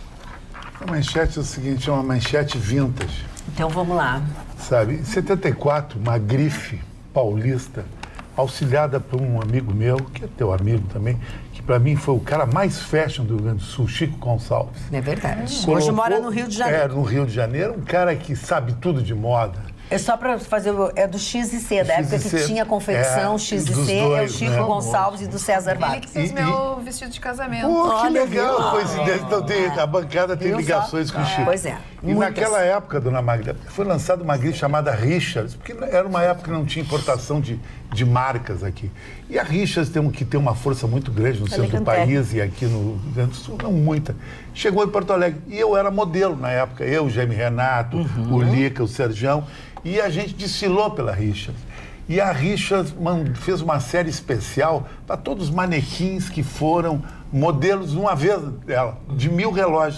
A manchete é o seguinte, é uma manchete vintage, Então vamos lá. sabe? Em setenta e quatro, uma grife paulista, auxiliada por um amigo meu, que é teu amigo também, que para mim foi o cara mais fashion do Rio Grande do Sul, Chico Gonçalves. É verdade. Hoje Colocou- mora no Rio de Janeiro. É, no Rio de Janeiro, um cara que sabe tudo de moda. É só para fazer, o- é do X e C, da X e época que C. tinha confecção É, X e dos C, é o dois, Chico né? Gonçalves e do César Ele Vargas. que fez E- meu vestido de casamento. Pô, que Olha, legal, viu? coincidência. Então, tem, a bancada tem Viu só? ligações com o Chico. Pois é, E muitas. naquela época, dona Magda, foi lançada uma grife chamada Richards, porque era uma época que não tinha importação de, de marcas aqui. E a Richards tem um, que tem uma força muito grande no centro do Alicante. país e aqui no Rio Grande do Sul, não muita. Chegou em Porto Alegre. E eu era modelo na época. Eu, o Jaime Renato, o Lica, o Serjão. E a gente desfilou pela Richards. E a Richards man- fez uma série especial para todos os manequins que foram modelos uma vez dela, de mil relógios.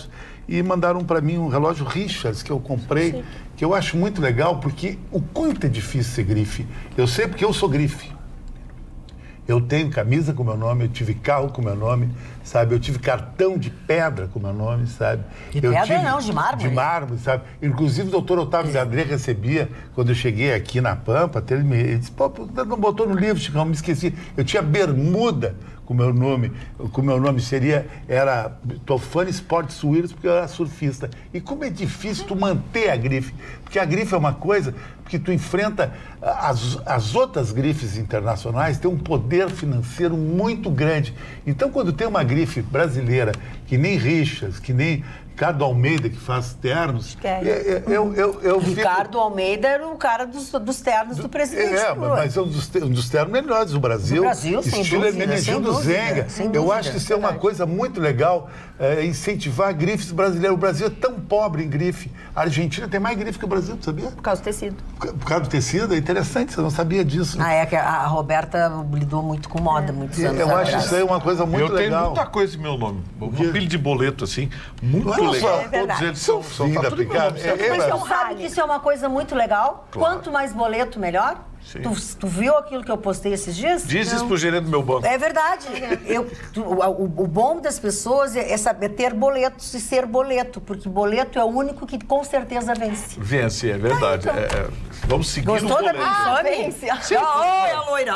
e mandaram para mim um relógio Richards que eu comprei, Sim. que eu acho muito legal, porque o quanto é difícil ser grife. Eu sei porque eu sou grife. Eu tenho camisa com meu nome, eu tive carro com meu nome, sabe? Eu tive cartão de pedra com meu nome, sabe? De eu pedra tive, não, de mármore. De mármore, sabe? Inclusive o doutor Otávio Gadré recebia, quando eu cheguei aqui na Pampa, ele, me, ele disse, pô, não botou no livro, Chicão, me esqueci. Eu tinha bermuda com meu nome, com meu nome seria, era Tofani Sports Wheels, porque eu era surfista. E como é difícil tu manter a grife, porque a grife é uma coisa, porque tu enfrenta as, as outras grifes internacionais, tem um poder financeiro muito grande. Então, quando tem uma grife brasileira, que nem Richards, que nem Ricardo Almeida, que faz ternos, eu, eu, eu, eu Ricardo fico... Almeida era o cara dos, dos ternos do, do presidente. É, mas é um dos, um dos ternos melhores do Brasil. Do Brasil, sem estilo dúvida, Hermenegildo Zenga. Sem eu dúvida, acho que isso é uma verdade. coisa muito legal, é, incentivar grifes brasileiras. O Brasil é tão pobre em grife. A Argentina tem mais grife que o Brasil, sabia? Por causa do tecido. Por, por causa do tecido? É interessante, você não sabia disso. Ah, é que a Roberta lidou muito com moda, muitos anos Eu atrás. acho isso aí uma coisa muito eu legal. Eu tenho muita coisa em meu nome. Uma pilha de boleto, assim, muito Olha legal. só, É verdade. Eles são, são Vida tá tudo aplicada. bom, É, é, Mas é, tu sabe que isso é uma coisa muito legal? Claro. Quanto mais boleto, melhor? Tu, tu viu aquilo que eu postei esses dias? Diz isso pro gerente do meu banco. É verdade. Eu, tu, o, o bom das pessoas é, é saber ter boletos e ser boleto, porque boleto é o único que com certeza vence. Vence, é verdade. Ah, então. é, é, vamos seguir Gostou no da boleto. minha Ah, vence? vence. Oi, a loira!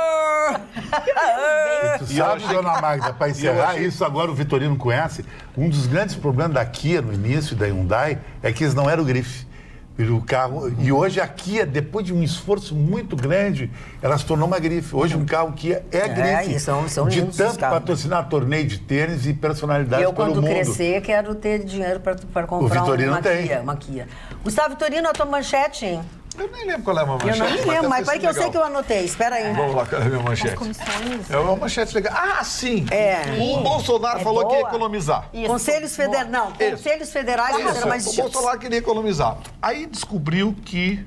Tu sabe, dona Magda, para encerrar, achei... isso agora o Vitorino conhece, um dos grandes problemas da Kia no início, da Hyundai, é que eles não eram grife. O carro, e hoje a Kia, depois de um esforço muito grande, ela se tornou uma grife. Hoje um carro Kia é, É, grife. e são- são de lindos os tanto carros. patrocinar torneio de tênis e personalidades Eu, pelo quando mundo. crescer, quero ter dinheiro para comprar Vitorino uma tem. Kia, uma Kia. Gustavo Vitorino, a tua manchete, hein? Eu nem lembro qual é a manchete. Eu não me lembro, mas parece peraí que eu sei legal. que eu anotei. Espera aí. Vamos lá, cadê a minha manchete? Comissões. É uma manchete legal. Ah, sim! É. O Bolsonaro É falou que ia boa. economizar. Isso. Conselhos federais. Não, Isso. conselhos federais vão ser mais Isso, o distintos. Bolsonaro queria economizar. Aí descobriu que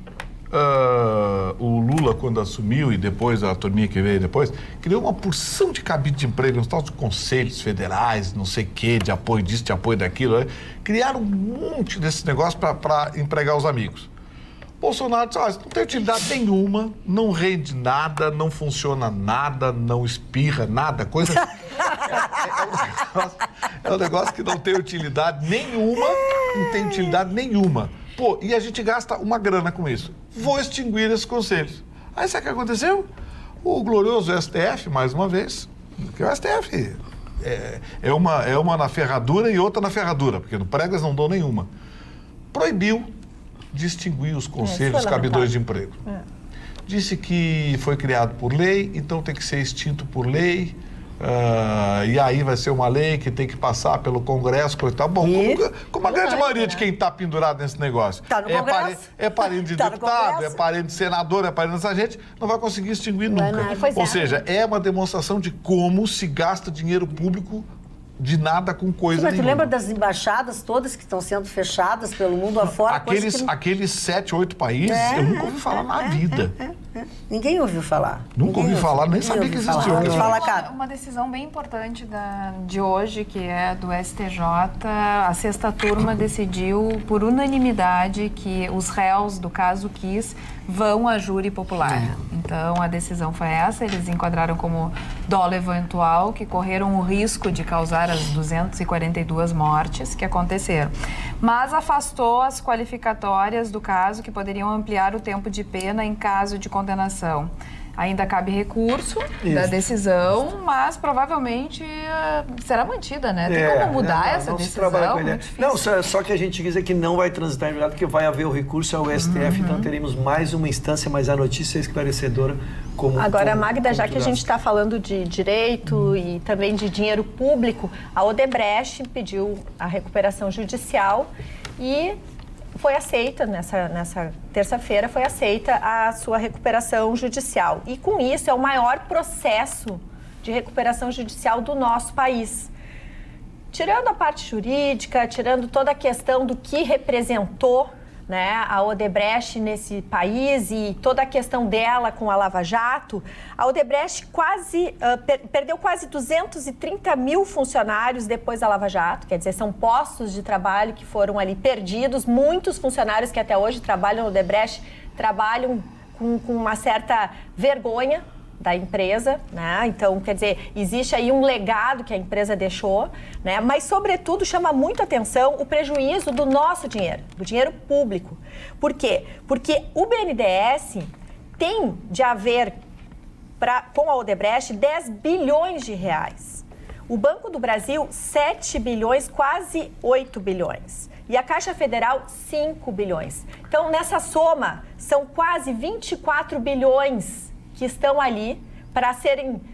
ah, o Lula, quando assumiu, e depois a turminha que veio depois, criou uma porção de cabide de emprego, uns tal de conselhos federais, não sei o quê, de apoio disso, de apoio daquilo. Né? Criaram um monte desses negócios para empregar os amigos. Bolsonaro disse, ah, isso não tem utilidade nenhuma, não rende nada, não funciona nada, não espirra nada, coisa... é, é, um negócio, é um negócio que não tem utilidade nenhuma, não tem utilidade nenhuma. Pô, e a gente gasta uma grana com isso. Vou extinguir esses conselhos. Aí sabe o que aconteceu? O glorioso S T F, mais uma vez, porque o S T F é, é, uma, é uma na ferradura e outra na ferradura, porque no pregas não dão nenhuma. Proibiu de extinguir os conselhos, os cabidões de emprego. É. Disse que foi criado por lei, então tem que ser extinto por lei, uh, e aí vai ser uma lei que tem que passar pelo Congresso, coisa e tal. Bom, E? como, como a grande maioria de quem está pendurado nesse negócio Tá no é, Congresso. pare, é parente de Tá no deputado, Congresso. é parente de senador, é parente dessa gente, não vai conseguir extinguir nunca. nada. Pois Ou é. seja, é uma demonstração de como se gasta dinheiro público de nada com coisa Mas tu nenhuma. lembra das embaixadas todas que estão sendo fechadas pelo mundo afora? coisa Aqueles, que não- aqueles sete, oito países, É, eu nunca ouvi falar na vida. Ninguém ouviu falar. Nunca Ninguém ouvi falar, nem ninguém sabia ouviu que falar. existia. Vamos falar, Uma, cara. uma decisão bem importante da, de hoje, que é do S T J, a sexta turma decidiu por unanimidade que os réus do caso Kiss vão a júri popular. Então, a decisão foi essa, eles enquadraram como dolo eventual, que correram o risco de causar as duzentas e quarenta e duas mortes que aconteceram. Mas afastou as qualificatórias do caso, que poderiam ampliar o tempo de pena em caso de condenação. Ainda cabe recurso da decisão, mas provavelmente eh, será mantida, né? Tem É, como mudar não, essa não se trabalha decisão? com ele. Muito difícil. Não, só, só que a gente diz é que não vai transitar em julgado, porque vai haver o recurso ao S T F, Uhum. então teremos mais uma instância, mas a notícia é esclarecedora como... Agora, como, Magda, como já tu que a dás. gente está falando de direito Hum. e também de dinheiro público, a Odebrecht pediu a recuperação judicial e foi aceita, nessa, nessa terça-feira, foi aceita a sua recuperação judicial. E com isso é o maior processo de recuperação judicial do nosso país. Tirando a parte jurídica, tirando toda a questão do que representou né, a Odebrecht nesse país e toda a questão dela com a Lava Jato, a Odebrecht quase, uh, per perdeu quase duzentos e trinta mil funcionários depois da Lava Jato, quer dizer, são postos de trabalho que foram ali perdidos, muitos funcionários que até hoje trabalham no Odebrecht trabalham com, com uma certa vergonha da empresa, né? Então, quer dizer, existe aí um legado que a empresa deixou, né? Mas, sobretudo, chama muito atenção o prejuízo do nosso dinheiro, do dinheiro público. Por quê? Porque o B N D E S tem de haver, pra, com a Odebrecht, dez bilhões de reais. O Banco do Brasil, sete bilhões, quase oito bilhões. E a Caixa Federal, cinco bilhões. Então, nessa soma, são quase vinte e quatro bilhões que estão ali para serem, uh,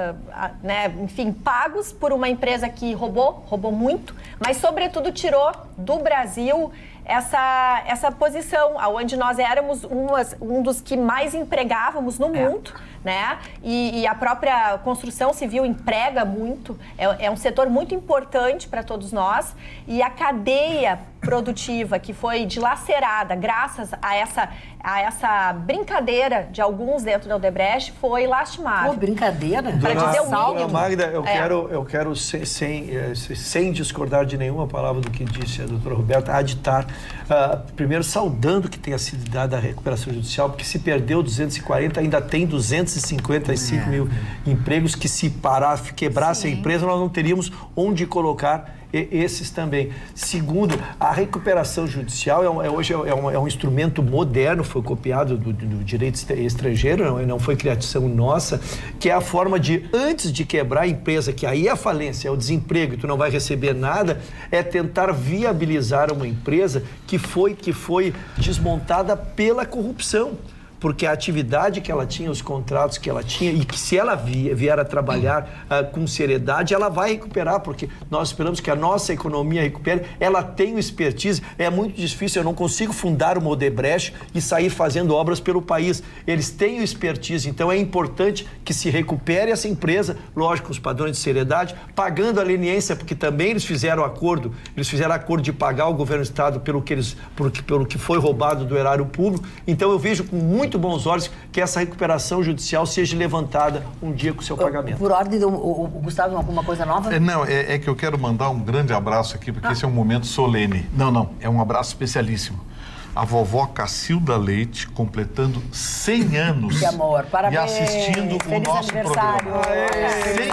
né, enfim, pagos por uma empresa que roubou, roubou muito, mas, sobretudo, tirou do Brasil essa, essa posição, onde nós éramos umas, um dos que mais empregávamos no mundo, é. né? E, e a própria construção civil emprega muito, é, é um setor muito importante para todos nós, e a cadeia produtiva que foi dilacerada graças a essa, a essa brincadeira de alguns dentro da Odebrecht foi lastimável. Pô, brincadeira? Para dizer o Dona mínimo. Magda, eu é. quero, eu quero sem, sem, sem discordar de nenhuma palavra do que disse a doutora Roberta, aditar, uh, primeiro saudando que tenha sido dada a recuperação judicial, porque se perdeu duzentos e quarenta, ainda tem duzentos e cinquenta e cinco é. mil empregos que, se parar, quebrasse Sim. a empresa, nós não teríamos onde colocar esses também. Segundo, a recuperação judicial é, um, é hoje é um, é um instrumento moderno, foi copiado do, do direito estrangeiro, não, não foi criação nossa, que é a forma de, antes de quebrar a empresa, que aí é a falência, é o desemprego e tu não vai receber nada, é tentar viabilizar uma empresa que foi, que foi desmontada pela corrupção. Porque a atividade que ela tinha, os contratos que ela tinha, e que se ela vier a trabalhar uh, com seriedade, ela vai recuperar, porque nós esperamos que a nossa economia recupere, ela tem o expertise, é muito difícil, eu não consigo fundar uma Odebrecht e sair fazendo obras pelo país. Eles têm o expertise, então é importante que se recupere essa empresa, lógico, com os padrões de seriedade, pagando a leniência, porque também eles fizeram acordo, eles fizeram acordo de pagar o governo do estado pelo que, eles, pelo que, pelo que foi roubado do erário público, então eu vejo com muito muito bons olhos que essa recuperação judicial seja levantada um dia com o seu pagamento. Por ordem, do, o, o Gustavo, alguma coisa nova? É, não, é, é que eu quero mandar um grande abraço aqui, porque ah. esse é um momento solene. Não, não, é um abraço especialíssimo. A vovó Cacilda Leite, completando cem anos. Que amor, parabéns. E assistindo Feliz o nosso aniversário. programa. Aê, cem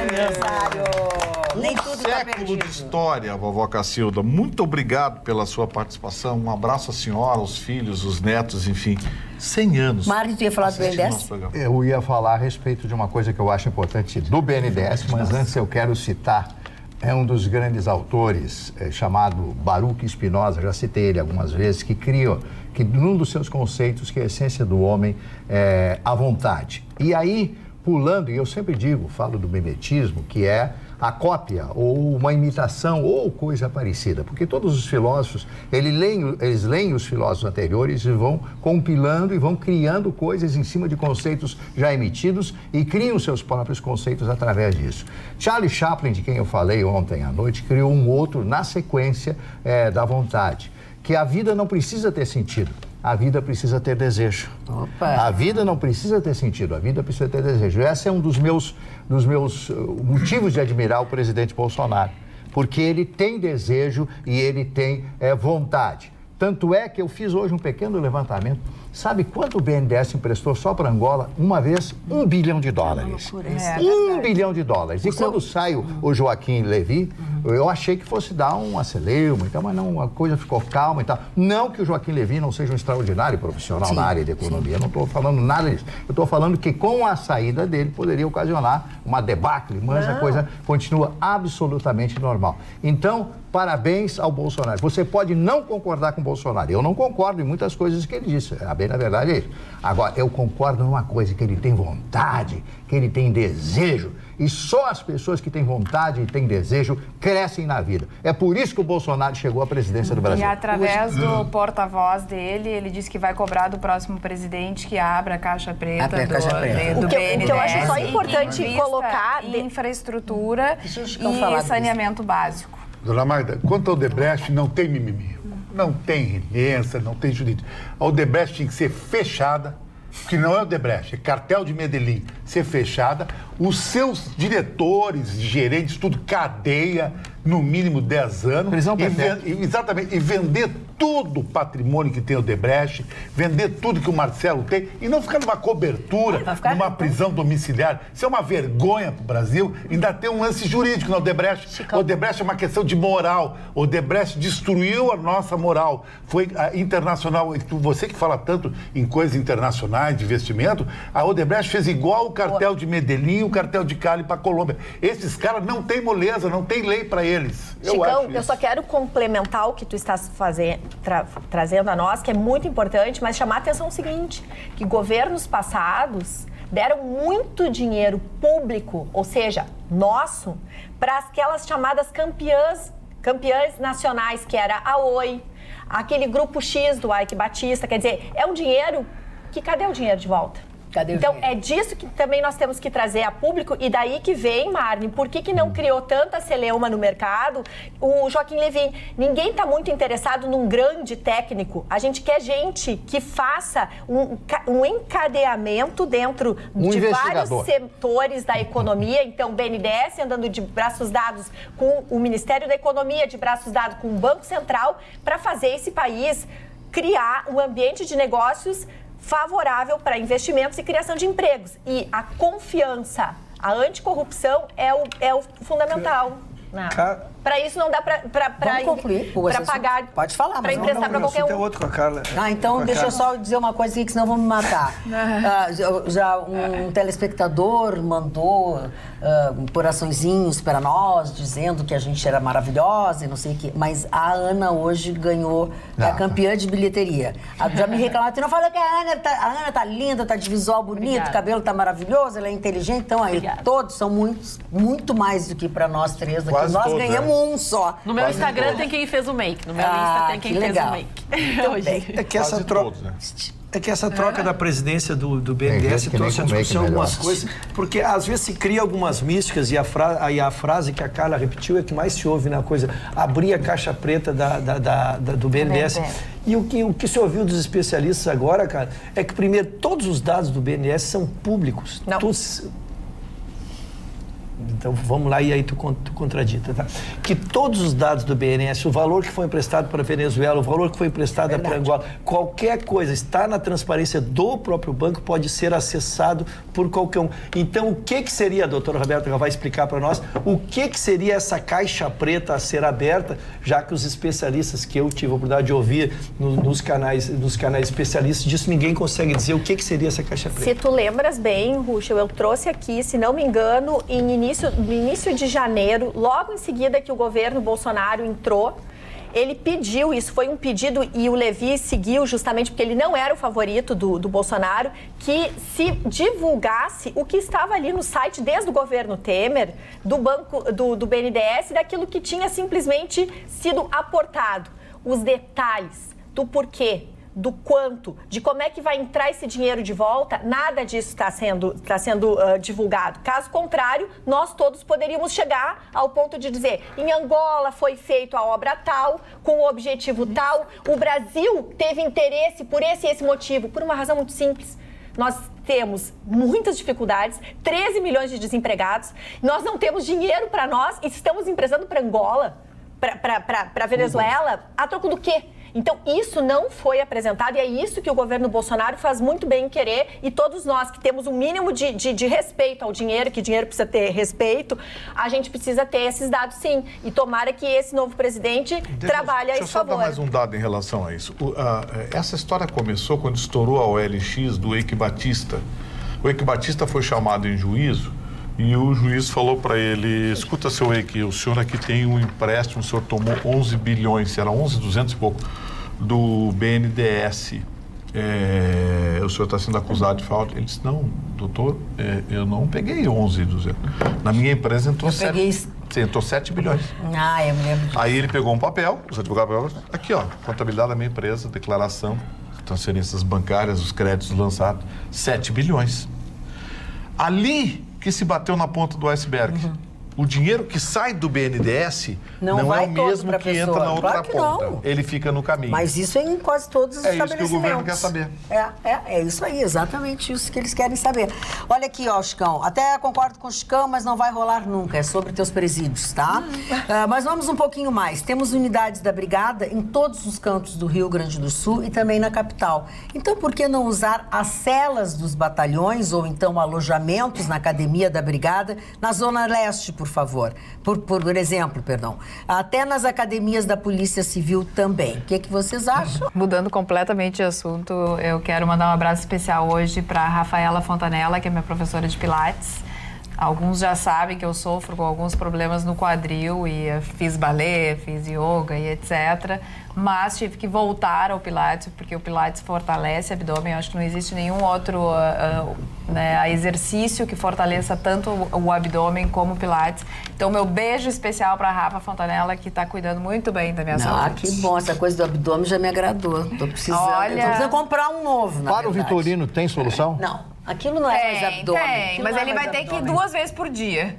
anos. Um Nem tudo século tá de história, vovó Cacilda. Muito obrigado pela sua participação. Um abraço à senhora, aos filhos, os netos, enfim. cem anos. Marcos, tu ia falar do B N D E S? Eu ia falar a respeito de uma coisa que eu acho importante do B N D E S, mas antes eu quero citar, é um dos grandes autores, é, chamado Baruch Spinoza, já citei ele algumas vezes, que criou, que num dos seus conceitos, que é a essência do homem é a vontade. E aí, pulando, e eu sempre digo, falo do mimetismo, que é a cópia, ou uma imitação, ou coisa parecida. Porque todos os filósofos, eles leem, eles leem os filósofos anteriores e vão compilando e vão criando coisas em cima de conceitos já emitidos e criam seus próprios conceitos através disso. Charlie Chaplin, de quem eu falei ontem à noite, criou um outro na sequência é, da vontade, que a vida não precisa ter sentido. A vida precisa ter desejo. Opa. A vida não precisa ter sentido, a vida precisa ter desejo. Esse é um dos meus, dos meus motivos de admirar o presidente Bolsonaro, porque ele tem desejo e ele tem é, vontade. Tanto é que eu fiz hoje um pequeno levantamento. Sabe quanto o B N D E S emprestou só para Angola? Uma vez, um bilhão de dólares. É, um bilhão de dólares. E quando sai o, o Joaquim Levy, eu achei que fosse dar um acelero, então, mas não, a coisa ficou calma e tal. Não que o Joaquim Levy não seja um extraordinário profissional sim, na área de economia, sim. Eu não estou falando nada disso. Eu estou falando que com a saída dele poderia ocasionar uma debacle, mas não. A coisa continua absolutamente normal. Então, parabéns ao Bolsonaro. Você pode não concordar com o Bolsonaro. Eu não concordo em muitas coisas que ele disse. A bem, na verdade, é isso. Agora, eu concordo numa coisa, que ele tem vontade, que ele tem desejo. E só as pessoas que têm vontade e têm desejo crescem na vida. É por isso que o Bolsonaro chegou à presidência do Brasil. E através do porta-voz dele, ele disse que vai cobrar do próximo presidente que abra a caixa preta a do, caixa preta. do o que, B N D E S. O que eu acho só importante colocar... De infraestrutura e saneamento básico. Dona Magda, quanto ao Odebrecht, não tem mimimi. Não tem aliança, não tem jurídico. A Odebrecht tinha que ser fechada, que não é Odebrecht, é cartel de Medellín, ser fechada, os seus diretores, gerentes, tudo cadeia, no mínimo dez anos. Prisão e, perpétua. e, exatamente, e vender todo o patrimônio que tem o Odebrecht, vender tudo que o Marcelo tem e não ficar numa cobertura, ficar numa então. prisão domiciliar. Isso é uma vergonha para o Brasil. Ainda tem um lance jurídico no Odebrecht. Chicão. Odebrecht é uma questão de moral. Odebrecht destruiu a nossa moral. Foi a internacional. Você que fala tanto em coisas internacionais, de investimento, a Odebrecht fez igual o cartel de Medellín, o cartel de Cali para a Colômbia. Esses caras não têm moleza, não tem lei para eles. Eu Chicão, acho eu isso. só quero complementar o que tu estás fazendo, tra- trazendo a nós, que é muito importante, mas chamar a atenção o seguinte, que governos passados deram muito dinheiro público, ou seja, nosso, para aquelas chamadas campeãs, campeãs nacionais, que era a Oi, aquele grupo X do Ike Batista, quer dizer, é um dinheiro que cadê o dinheiro de volta? Cadê o então, dinheiro? é disso que também nós temos que trazer a público, e daí que vem, Marne, por que que não criou tanta celeuma no mercado? O Joaquim Levy, ninguém está muito interessado num grande técnico, a gente quer gente que faça um, um encadeamento dentro Um de vários investigador. setores da economia, então o B N D E S andando de braços dados com o Ministério da Economia, de braços dados com o Banco Central, para fazer esse país criar um ambiente de negócios favorável para investimentos e criação de empregos. E a confiança, a anticorrupção é o, é o fundamental. Ca- Para isso não dá para Vamos concluir. Pô, para esse pagar, assunto. Pode falar, para mas não- emprestar Não, para meu qualquer assunto é um. outro com a Carla. Ah, então Com a deixa eu Carla. só dizer uma coisa aqui, que senão vão me matar. Ah, já- já um telespectador mandou ah, coraçõezinhos para nós, dizendo que a gente era maravilhosa e não sei o quê. Mas a Ana hoje ganhou, é a Não. campeã de bilheteria. Ah, Já me reclamaram, tu não falou que a Ana tá, a Ana tá linda, tá de visual bonito, Obrigada. o cabelo tá maravilhoso, ela é inteligente. Então aí, Obrigada. todos são muitos, muito mais do que para nós três aqui. Quase Nós todos, ganhamos né? um só. No meu Quase Instagram todos. tem quem fez o make. No meu Ah, Insta tem quem que fez legal. o make. Muito Hoje. bem. É que essa Quase troca. todos, né? É que essa troca da presidência do, do B N D E S Tem gente que nem trouxe à com make discussão melhor. algumas coisas, porque às vezes se cria algumas místicas e a, fra aí a frase que a Carla repetiu é que mais se ouve na coisa, abrir a caixa preta da, da, da, da- do B N D E S. B N D E S. E o que, o que se ouviu dos especialistas agora, cara, é que primeiro, todos os dados do B N D E S são públicos. Não. Todos- Então vamos lá e aí tu, con- tu contradita, tá? Que todos os dados do B N D E S, o valor que foi emprestado para a Venezuela, o valor que foi emprestado para Angola, qualquer coisa está na transparência do próprio banco, pode ser acessado por qualquer um. Então o que que seria, a doutora Roberta vai explicar para nós, o que que seria essa caixa preta a ser aberta, já que os especialistas que eu tive a oportunidade de ouvir no- nos canais, nos canais especialistas, disso ninguém consegue dizer o que que seria essa caixa preta. Se tu lembras bem, Ruschel, eu trouxe aqui, se não me engano, em início, no início de janeiro, logo em seguida que o governo Bolsonaro entrou, ele pediu, isso foi um pedido e o Levi seguiu justamente porque ele não era o favorito do, do Bolsonaro, que se divulgasse o que estava ali no site desde o governo Temer, do banco, do, do B N D E S, daquilo que tinha simplesmente sido aportado. Os detalhes do porquê, do quanto, de como é que vai entrar esse dinheiro de volta, nada disso está sendo, tá sendo uh, divulgado. Caso contrário, nós todos poderíamos chegar ao ponto de dizer, em Angola foi feita a obra tal, com o objetivo tal, o Brasil teve interesse por esse e esse motivo, por uma razão muito simples. Nós temos muitas dificuldades, treze milhões de desempregados, nós não temos dinheiro para nós e estamos emprestando para Angola, para a Venezuela, a troco do quê? Então, isso não foi apresentado e é isso que o governo Bolsonaro faz muito bem em querer, e todos nós que temos um mínimo de, de, de respeito ao dinheiro, que dinheiro precisa ter respeito, a gente precisa ter esses dados sim. E tomara que esse novo presidente Deixa- trabalhe a deixa eu esse só favor. dar mais um dado em relação a isso. O, a- essa história começou quando estourou a O L X do Eike Batista. O Eike Batista foi chamado em juízo e o juiz falou para ele, escuta, seu Eike, o senhor aqui tem um empréstimo, o senhor tomou onze bilhões, era onze, duzentos e pouco, do B N D E S. É, o senhor está sendo acusado de fraude. Ele disse, não, doutor, é, eu não peguei onze, duzentos. Na minha empresa entrou, Eu sete, peguei- Sim, entrou sete bilhões. Ah, eu me lembro disso. Aí ele pegou um papel, os advogados falaram, aqui ó, contabilidade da minha empresa, declaração, transferências bancárias, os créditos lançados, sete bilhões. Ali que se bateu na ponta do iceberg. o dinheiro que sai do B N D E S não, não vai é o mesmo todo que pessoa. entra na outra Claro que ponta. não. Ele fica no caminho. Mas isso é em quase todos os É isso que o estabelecimentos. governo quer saber. É, é, é isso aí, exatamente isso que eles querem saber. Olha aqui, ó, Chicão, até concordo com o Chicão, mas não vai rolar nunca, é sobre teus presídios, tá? Uh, mas vamos um pouquinho mais. Temos unidades da Brigada em todos os cantos do Rio Grande do Sul e também na capital. Então, por que não usar as celas dos batalhões ou então alojamentos na academia da Brigada na Zona Leste, por favor? Por, por exemplo, perdão. Até nas academias da Polícia Civil também. O que, que vocês acham? Mudando completamente de assunto, eu quero mandar um abraço especial hoje para Rafaela Fontanella, que é minha professora de Pilates. Alguns já sabem que eu sofro com alguns problemas no quadril e fiz balé, fiz yoga e etcétera. Mas tive que voltar ao Pilates, porque o Pilates fortalece o abdômen. Eu acho que não existe nenhum outro uh, uh, né, exercício que fortaleça tanto o, o abdômen como o Pilates. Então, meu beijo especial para a Rafa Fontanella, que está cuidando muito bem da minha saúde. Ah, que bom. Essa coisa do abdômen já me agradou. Tô precisando. Olha... Tô precisando comprar um novo, na Para o verdade. Vitorino, tem solução? Não. Aquilo não é tem, mais abdômen. Tem, mas ele vai ter que ir duas vezes por dia.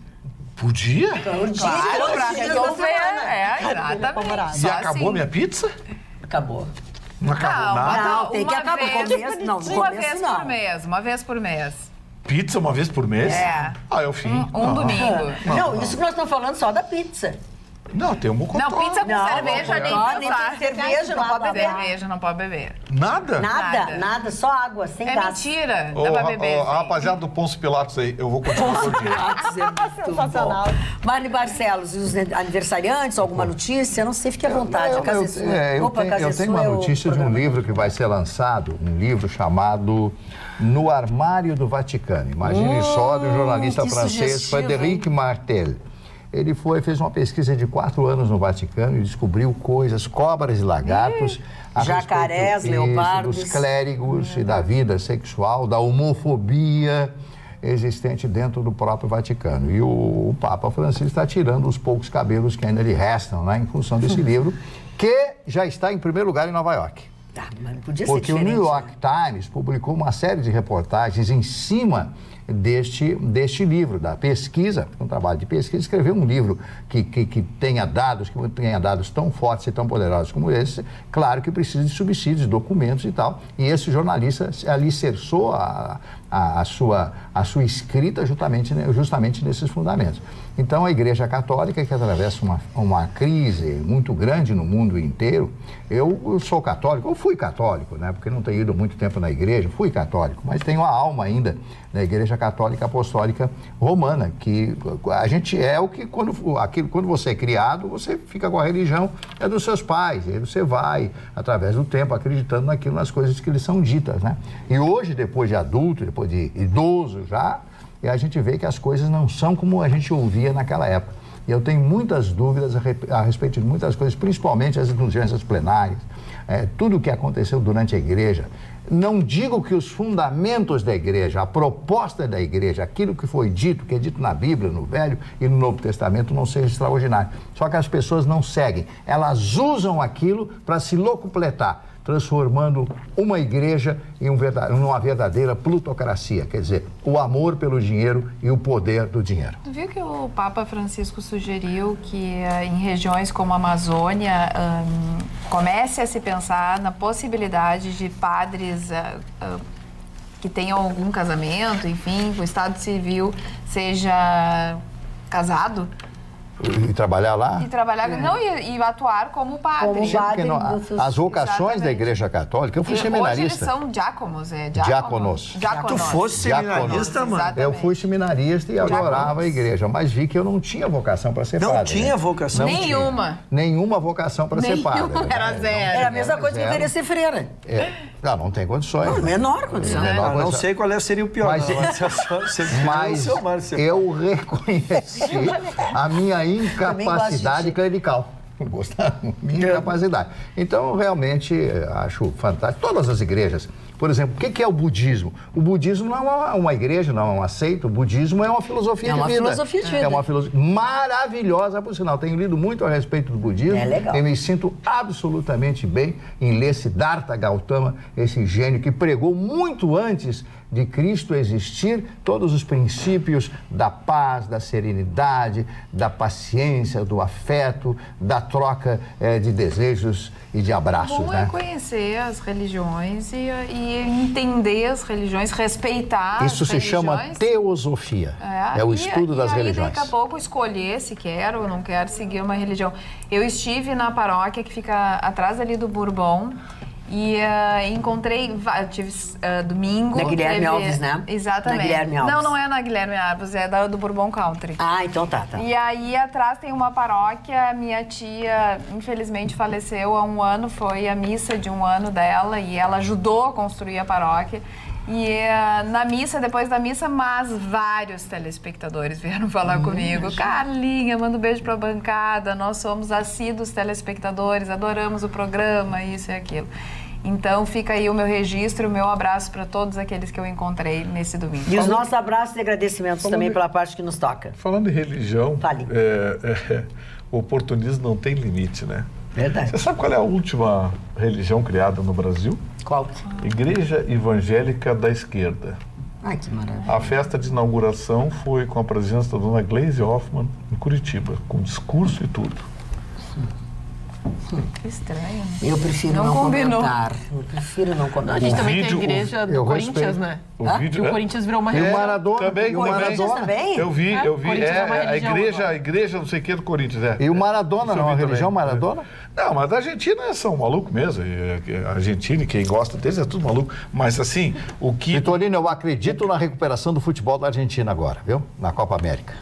Por dia? Por dia, Claro, pra dia resolver. É, Cara, exatamente. E Só acabou assim. minha pizza? Acabou. Não acabou Não, nada? Não, tem que uma acabar. vez- No começo, não, no Uma começo, vez não. por mês, uma vez por mês. Pizza uma vez por mês? É. Ah, é o fim. Um, um Ah. domingo. Não, isso que nós estamos falando só da pizza. Não, tem um mocotó. Não, pizza com Não, cerveja nem mocotó, nem pensar. tem cerveja, não pode beber. Cerveja não pode beber. Nada? Nada, Nada. nada, só água, sem É gás. mentira, Ô, dá pra ra- beber. ô, a rapaziada do Ponço Pilatos aí, eu vou continuar gordinho. Pilates é muito Sensacional. bom. Marne Barcelos, e os aniversariantes, alguma notícia? Não sei, fique à vontade, a casa é sua. é, eu Opa, a tenho, casa eu é tenho sua, uma é o notícia de um programa. livro que vai ser lançado, um livro chamado No Armário do Vaticano. Imagine Hum, só, do jornalista que francês sugestivo, Frédéric hein? Martel. Ele foi, fez uma pesquisa de quatro anos no Vaticano e descobriu coisas, cobras e lagartos, a Jacarés, respeito, isso, leopardos. dos clérigos e da vida sexual, da homofobia existente dentro do próprio Vaticano. E o, o Papa Francisco está tirando os poucos cabelos que ainda lhe restam, né, em função desse livro, que já está em primeiro lugar em Nova York. Tá, mas não podia ser Porque o diferente, New York né? Times publicou uma série de reportagens em cima deste, deste livro, da pesquisa, um trabalho de pesquisa, escrever um livro que, que, que tenha dados, que tenha dados tão fortes e tão poderosos como esse, claro que precisa de subsídios, documentos e tal. E esse jornalista alicerçou a, a, a, sua, a sua escrita justamente, justamente nesses fundamentos. Então, a Igreja Católica, que atravessa uma, uma crise muito grande no mundo inteiro, eu, eu sou católico, eu fui católico, né, porque não tenho ido muito tempo na igreja, fui católico, mas tenho a alma ainda da Igreja Católica Apostólica Romana, que a gente é o que, quando, aquilo, quando você é criado, você fica com a religião, é dos seus pais, e aí você vai, através do tempo, acreditando naquilo, nas coisas que lhes são ditas, né? E hoje, depois de adulto, depois de idoso já, e a gente vê que as coisas não são como a gente ouvia naquela época. E eu tenho muitas dúvidas a, a respeito de muitas coisas, principalmente as indulgências plenárias, é, tudo o que aconteceu durante a igreja. Não digo que os fundamentos da igreja, a proposta da igreja, aquilo que foi dito, que é dito na Bíblia, no Velho e no Novo Testamento, não seja extraordinário. Só que as pessoas não seguem. Elas usam aquilo para se locupletar, transformando uma igreja em um verdade, uma verdadeira plutocracia, quer dizer, o amor pelo dinheiro e o poder do dinheiro. Tu viu que o Papa Francisco sugeriu que uh, em regiões como a Amazônia um, comece a se pensar na possibilidade de padres uh, uh, que tenham algum casamento, enfim, o Estado Civil seja casado? E trabalhar lá? E trabalhar, não, e, e atuar como padre. Como Sim, porque não, padre do- as vocações Exatamente. da Igreja Católica, eu fui E hoje eles seminarista. são diáconos, é? Diáconos. Diáconos. Tu fosse seminarista, mano? Exatamente. Eu fui seminarista e Diáconos. adorava a igreja, mas vi que eu não tinha vocação para ser Não padre. tinha né? vocação? Não tinha. Nenhuma. Nenhuma vocação para ser padre. Nenhuma, era né? zero. Era a mesma coisa que zero. querer ser freira. É, não, não tem condições. Não, né? menor condição. Menor Ah, não condição. sei qual é, seria o pior. Mas- não, mas, você- Mas seu Márcio. eu reconheci a minha incapacidade clerical. Gostar? Minha incapacidade. Então, eu realmente eh, acho fantástico. Todas as igrejas, Por exemplo, o que, que é o budismo? O budismo não é uma, uma igreja, não é uma seita. O budismo é uma filosofia é de uma vida. Filosofia de vida. É uma filosofia maravilhosa, por sinal. Tenho lido muito a respeito do budismo. É legal. Eu me sinto absolutamente bem em ler Siddhartha Gautama, esse gênio que pregou muito antes de Cristo existir todos os princípios da paz, da serenidade, da paciência, do afeto, da troca eh, de desejos e de abraços, Bom né? é conhecer as religiões e, e entender as religiões, respeitar Isso as se chama religiões. teosofia. É, é o e, estudo e das aí, religiões. Daqui a pouco escolher se quero ou não quero seguir uma religião. Eu estive na paróquia que fica atrás ali do Bourbon. E uh, encontrei, eu tive uh, domingo... Na Guilherme teve... Alves, né? Exatamente. Na Guilherme Alves. Não, não é na Guilherme Alves, é da, do Bourbon Country. Ah, então tá, tá. E aí atrás tem uma paróquia, minha tia infelizmente faleceu há um ano, foi a missa de um ano dela e ela ajudou a construir a paróquia. E uh, na missa, depois da missa, mas vários telespectadores vieram falar hum, comigo. Gente. Carlinha, manda um beijo pra bancada, nós somos assíduos telespectadores, adoramos o programa, isso e aquilo. Então fica aí o meu registro, o meu abraço para todos aqueles que eu encontrei nesse domingo. E os nossos abraços e agradecimentos Falando também de... pela parte que nos toca. Falando em religião, Fale. É, é, o oportunismo não tem limite, né? Verdade. Você sabe qual é a última religião criada no Brasil? Qual? Igreja Evangélica da Esquerda. Ai, que maravilha. A festa de inauguração foi com a presença da dona Gleisi Hoffmann em Curitiba, com discurso e tudo. Que estranho. Eu prefiro não, não comentar. Eu prefiro não comentar. A gente O também vídeo, tem a igreja do eu Corinthians, respeito. né? O Ah? vídeo, E o é? Corinthians virou uma E o religião. Maradona. Também, e o também. Maradona. também? Eu vi, É, eu vi. Corinthians É, é uma a religião igreja, agora. a igreja não sei o que do Corinthians, é. E o É. Maradona Isso eu não é uma vi religião, também. Maradona? Não, mas da Argentina são malucos mesmo. E a Argentina, e quem gosta deles é tudo maluco. Mas assim, o que... Vitorino, eu acredito na recuperação do futebol da Argentina agora, viu? Na Copa América.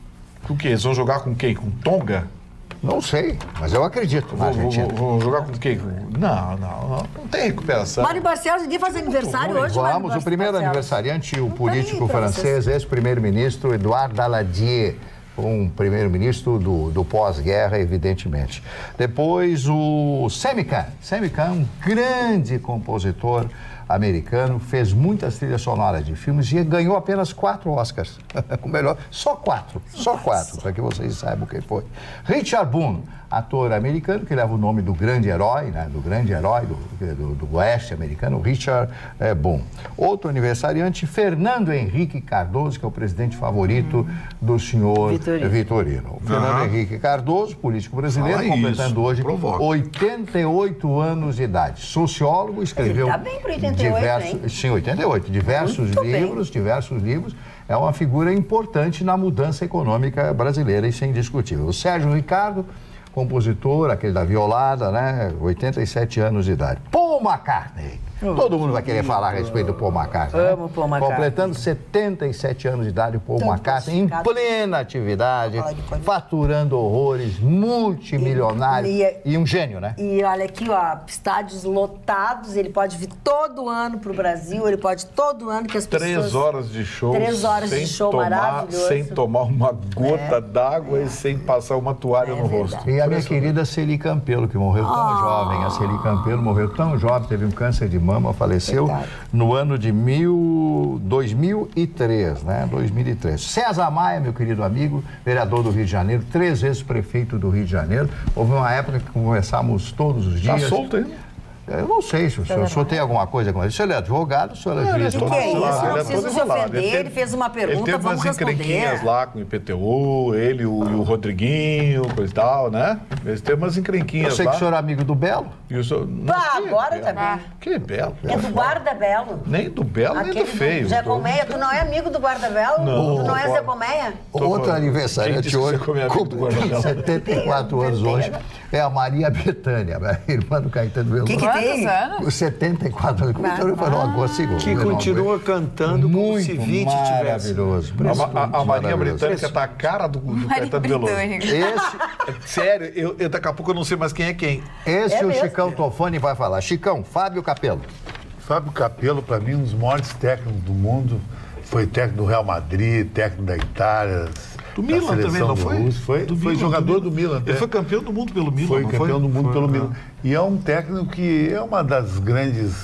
O que? Eles vão jogar com quem? Com Tonga? Não sei, mas eu acredito na Vão, vão, Argentina. vão jogar com quem? Não, não, não. Não tem recuperação. Mário Barcelos, ninguém faz aniversário hoje, Mário Vamos, o primeiro Barcelos. aniversariante, o Não político tem pra francês, ex-primeiro-ministro Edouard Daladier, um primeiro-ministro do, do pós-guerra, evidentemente. Depois o Semican, Semican, um grande compositor americano, fez muitas trilhas sonoras de filmes e ganhou apenas quatro Oscars. O melhor, só quatro, só quatro, para que vocês saibam quem foi. Richard Boone, ator americano que leva o nome do grande herói, né, do grande herói do, do, do oeste americano, Richard é, Boone. Outro aniversariante, Fernando Henrique Cardoso, que é o presidente favorito do senhor Vitorino. Vitorino. Fernando Aham. Henrique Cardoso, político brasileiro, Fala completando isso, hoje provoca. oitenta e oito anos de idade. Sociólogo, escreveu Ele tá bem pra oitenta e oito, diversos, hein? sim, oitenta e oito, diversos Muito bem. livros, diversos livros. É uma figura importante na mudança econômica brasileira, isso é indiscutível. O Sérgio Ricardo, compositor, aquele da violada, né? oitenta e sete anos de idade. Paul McCartney. Todo mundo vai querer falar a respeito do Paul McCartney. né? Amo o Paul McCartney. Completando setenta e sete anos de idade, o Paul Tanto McCartney, em classificado. plena atividade, Fala de coisa. faturando horrores, multimilionário E- e- e um gênio, né? E olha aqui, ó, estádios lotados, ele pode vir todo ano pro Brasil, ele pode todo ano que as pessoas... Três horas de show. Três horas de sem show tomar, maravilhoso. Sem tomar uma gota É. d'água e sem passar uma toalha É no rosto. verdade. E a minha querida Celi Campelo, que morreu tão Ah. jovem. A Celi Campelo morreu tão jovem, teve um câncer de mama, faleceu Verdade. no ano de mil, dois mil e três, né? dois mil e três. César Maia, meu querido amigo, vereador do Rio de Janeiro, três vezes prefeito do Rio de Janeiro. Houve uma época que conversamos todos os Tá dias. solto ainda? Eu não sei se o senhor, o senhor tem alguma coisa com ele. O senhor é advogado, o senhor é juiz. que que é mas- isso? Não Ele é precisa todo se enrolado. ofender, teve- ele fez uma pergunta, Ele teve vamos umas responder. encrenquinhas lá com o I P T U, ele o, e o Rodriguinho, coisa e tal, né? Eles têm umas encrenquinhas Eu sei lá. que o senhor é amigo do Belo. E o senhor... Não, Pá, que agora Belo? também. Que belo. É do Guarda Belo. Nem do belo, nem do feio. Zé Do- Colmeia, tu não é amigo do Guarda Belo? Não. Tu não é Tô Zé fora. Colmeia? Tô Outro falando. aniversariante Quem disse que hoje, você come amigo do completando Guardabelo? setenta e quatro anos hoje, é a Maria Bethânia, a irmã do Caetano Veloso. Que que Quantos tem? anos? Com setenta e quatro anos. Como é que eu falou agora? Segundo. Que continua cantando como Muito se vinte tivesse. maravilhoso. A, Ma- a, a Maria Maravilhoso. Britânica tá a cara do, do Maria Caetano Veloso. Britânica. Esse, Sério, eu, eu daqui a pouco eu não sei mais quem é quem. esse É o mesmo? Chicão Tofani vai falar. Chicão, Fábio Capello. Fábio Capello, para mim, um dos maiores técnicos do mundo. Foi técnico do Real Madrid, técnico da Itália. Do da Milan seleção também, não do foi? Russo. Foi, Do foi Milan, jogador do do Milan. Ele até. foi campeão do mundo pelo Milan, Foi não campeão do mundo Foi, pelo é. Milan. E é um técnico que é uma das grandes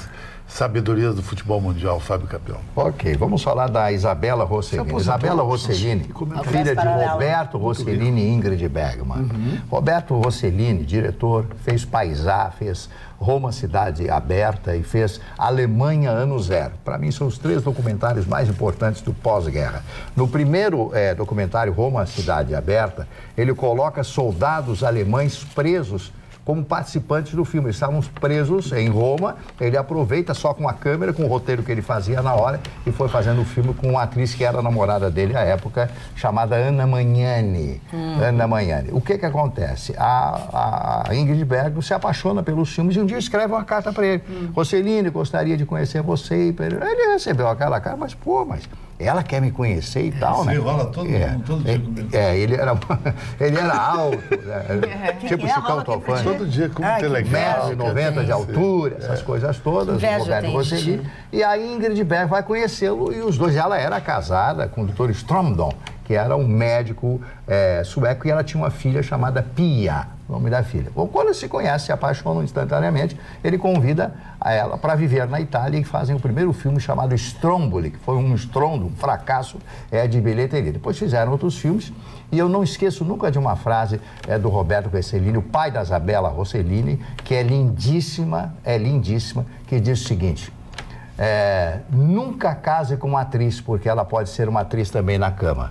sabedorias do futebol mundial, Fábio Capel. Ok, vamos falar da Isabela Rossellini. Isabela Rossellini, filha de Roberto Rossellini e Ingrid Bergman. Uhum. Roberto Rossellini, diretor, fez Paisá, fez Roma Cidade Aberta e fez Alemanha Ano Zero. Para mim, são os três documentários mais importantes do pós-guerra. No primeiro é, documentário, Roma Cidade Aberta, ele coloca soldados alemães presos como participantes do filme. Eles estavam presos em Roma, ele aproveita só com a câmera, com o roteiro que ele fazia na hora, e foi fazendo o filme com uma atriz que era namorada dele à época, chamada Anna Magnani. Hum. Anna Magnani. O que que acontece? A, a Ingrid Bergman se apaixona pelos filmes e um dia escreve uma carta para ele. Hum. Rossellini, gostaria de conhecer você. Ele recebeu aquela carta, mas pô, mas ela quer me conhecer e tal, né? Você rola todo, é, mundo, todo dia comigo. É, ele era, ele era alto, né? Tipo é, Chicão Tofani. Todo dia com um legal. um metro e noventa de altura, essas é. coisas todas. Inveja Roberto Rossellini. E aí Ingrid Bergman vai conhecê-lo e os dois, ela era casada com o doutor Strömdom, que era um médico é, sueco, e ela tinha uma filha chamada Pia, o nome da filha. Bom, quando se conhece, se apaixonam instantaneamente, ele convida a ela para viver na Itália e fazem o primeiro filme chamado Stromboli, que foi um estrondo, um fracasso é, de bilheteria. Depois fizeram outros filmes e eu não esqueço nunca de uma frase é, do Roberto Rossellini, o pai da Isabela Rossellini, que é lindíssima, é lindíssima, que diz o seguinte: é, nunca case com uma atriz, porque ela pode ser uma atriz também na cama.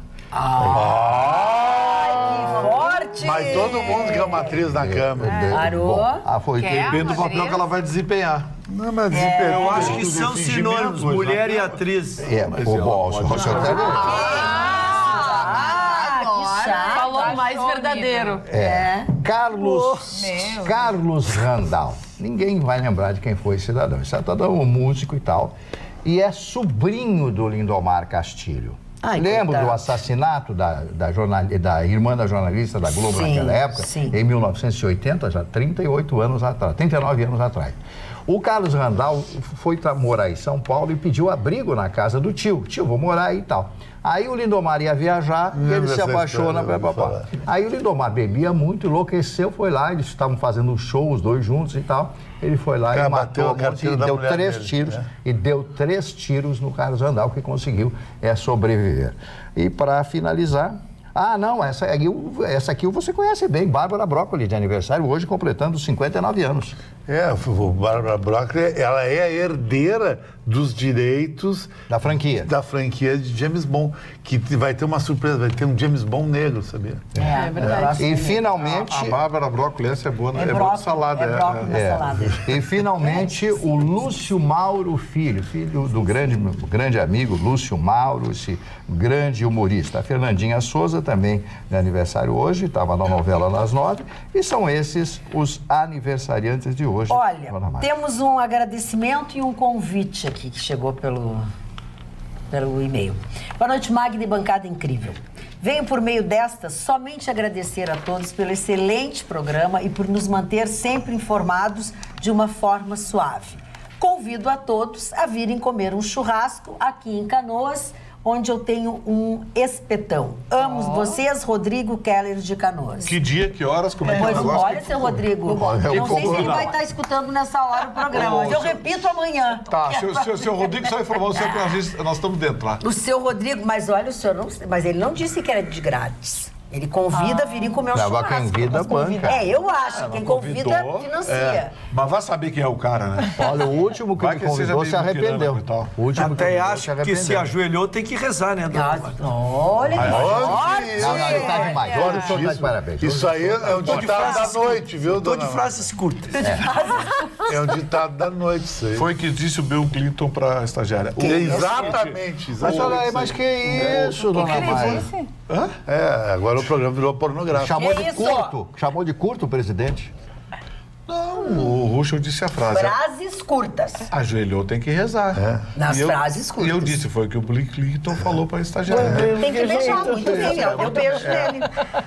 Ah, que forte! Mas todo mundo quer uma atriz na cama. É. Parou. Ah, foi Depende do papel que ela vai desempenhar. Não, mas desempenhar. Eu acho que são sinônimos, mulher e atriz. É, mas o bolso. Falou mais verdadeiro. É. Carlos, Carlos Randall. Ninguém vai lembrar de quem foi esse cidadão. Esse cidadão é um músico e tal. E é sobrinho do Lindomar Castilho. Ai, Lembro coitado. do assassinato da, da, jornal, da irmã da jornalista da Globo Sim, naquela época, sim. em mil novecentos e oitenta, já trinta e oito anos atrás, trinta e nove anos atrás. O Carlos Randall foi morar em São Paulo e pediu abrigo na casa do tio. Tio, vou morar aí e tal. Aí o Lindomar ia viajar e ele se apaixona. Pra, pra, pra. Aí o Lindomar bebia muito, enlouqueceu, foi lá, eles estavam fazendo um show, os dois juntos e tal. Ele foi lá Cara, e matou a moça e deu três dele, tiros. né? E deu três tiros no Carlos Randall, que conseguiu é, sobreviver. E para finalizar... Ah, não, essa aqui, essa aqui você conhece bem, Bárbara Broccoli, de aniversário, hoje completando cinquenta e nove anos. É, o Bárbara Broccoli, ela é a herdeira dos direitos... Da franquia. Da franquia de James Bond, que vai ter uma surpresa, vai ter um James Bond negro, sabia? É, é verdade. E finalmente... A, a Bárbara Broccoli, essa é boa, É, é, boa de salada. É brócolis na É. salada. E finalmente o Lúcio Mauro Filho, filho do grande, grande amigo Lúcio Mauro, esse grande humorista. A Fernandinha Souza também de aniversário hoje, estava na novela das nove. E são esses os aniversariantes de hoje. Olha, Dona Mari. temos um agradecimento e um convite aqui que chegou pelo, pelo e-mail. Boa noite, Magda e bancada incrível. Venho por meio desta somente agradecer a todos pelo excelente programa e por nos manter sempre informados de uma forma suave. Convido a todos a virem comer um churrasco aqui em Canoas, onde eu tenho um espetão. Amo oh. vocês, Rodrigo Keller de Canoas. Que dia, que horas, como é que é o Pois negócio? olha, seu Rodrigo, não sei se ele vai estar escutando nessa hora o programa, mas eu repito amanhã. Tá, seu, seu, seu Rodrigo só informou você que nós, nós estamos dentro lá. O seu Rodrigo, mas olha, o senhor não... Mas ele não disse que era de grátis. Ele convida a virem comer um Leva churrasco. quem convida, banca. É, eu acho. Ela quem convidou, convida, financia. É, mas vai saber quem é o cara, né? Olha, o último que Vai me que seja convidou meio se arrependeu. muquirana e tal. O último que Até convidou acho que se arrependeu. ajoelhou tem que rezar, né, dona Ah, Mari? olha que forte. Não, não, ele tá demais. Olha, o senhor tá de parabéns. Isso aí é um Tô de ditado da frases noite, viu, Tô dona de Mari? frases curtas. É um ditado da noite, isso aí. Foi o que disse o Bill Clinton para a estagiária. O- Exatamente, Mas exatamente. olha aí, mas que isso, dona Mari? É, agora o programa virou pornográfico. Chamou Que de isso? curto. Chamou de curto o presidente. Não, o Ruschel disse a frase. Frases curtas. Ajoelhou, tem que rezar. É. Nas E eu- frases curtas. E eu disse, foi o que o Bill Clinton falou para a estagiária. Tem que beijar muito bem, eu dei beijo nele.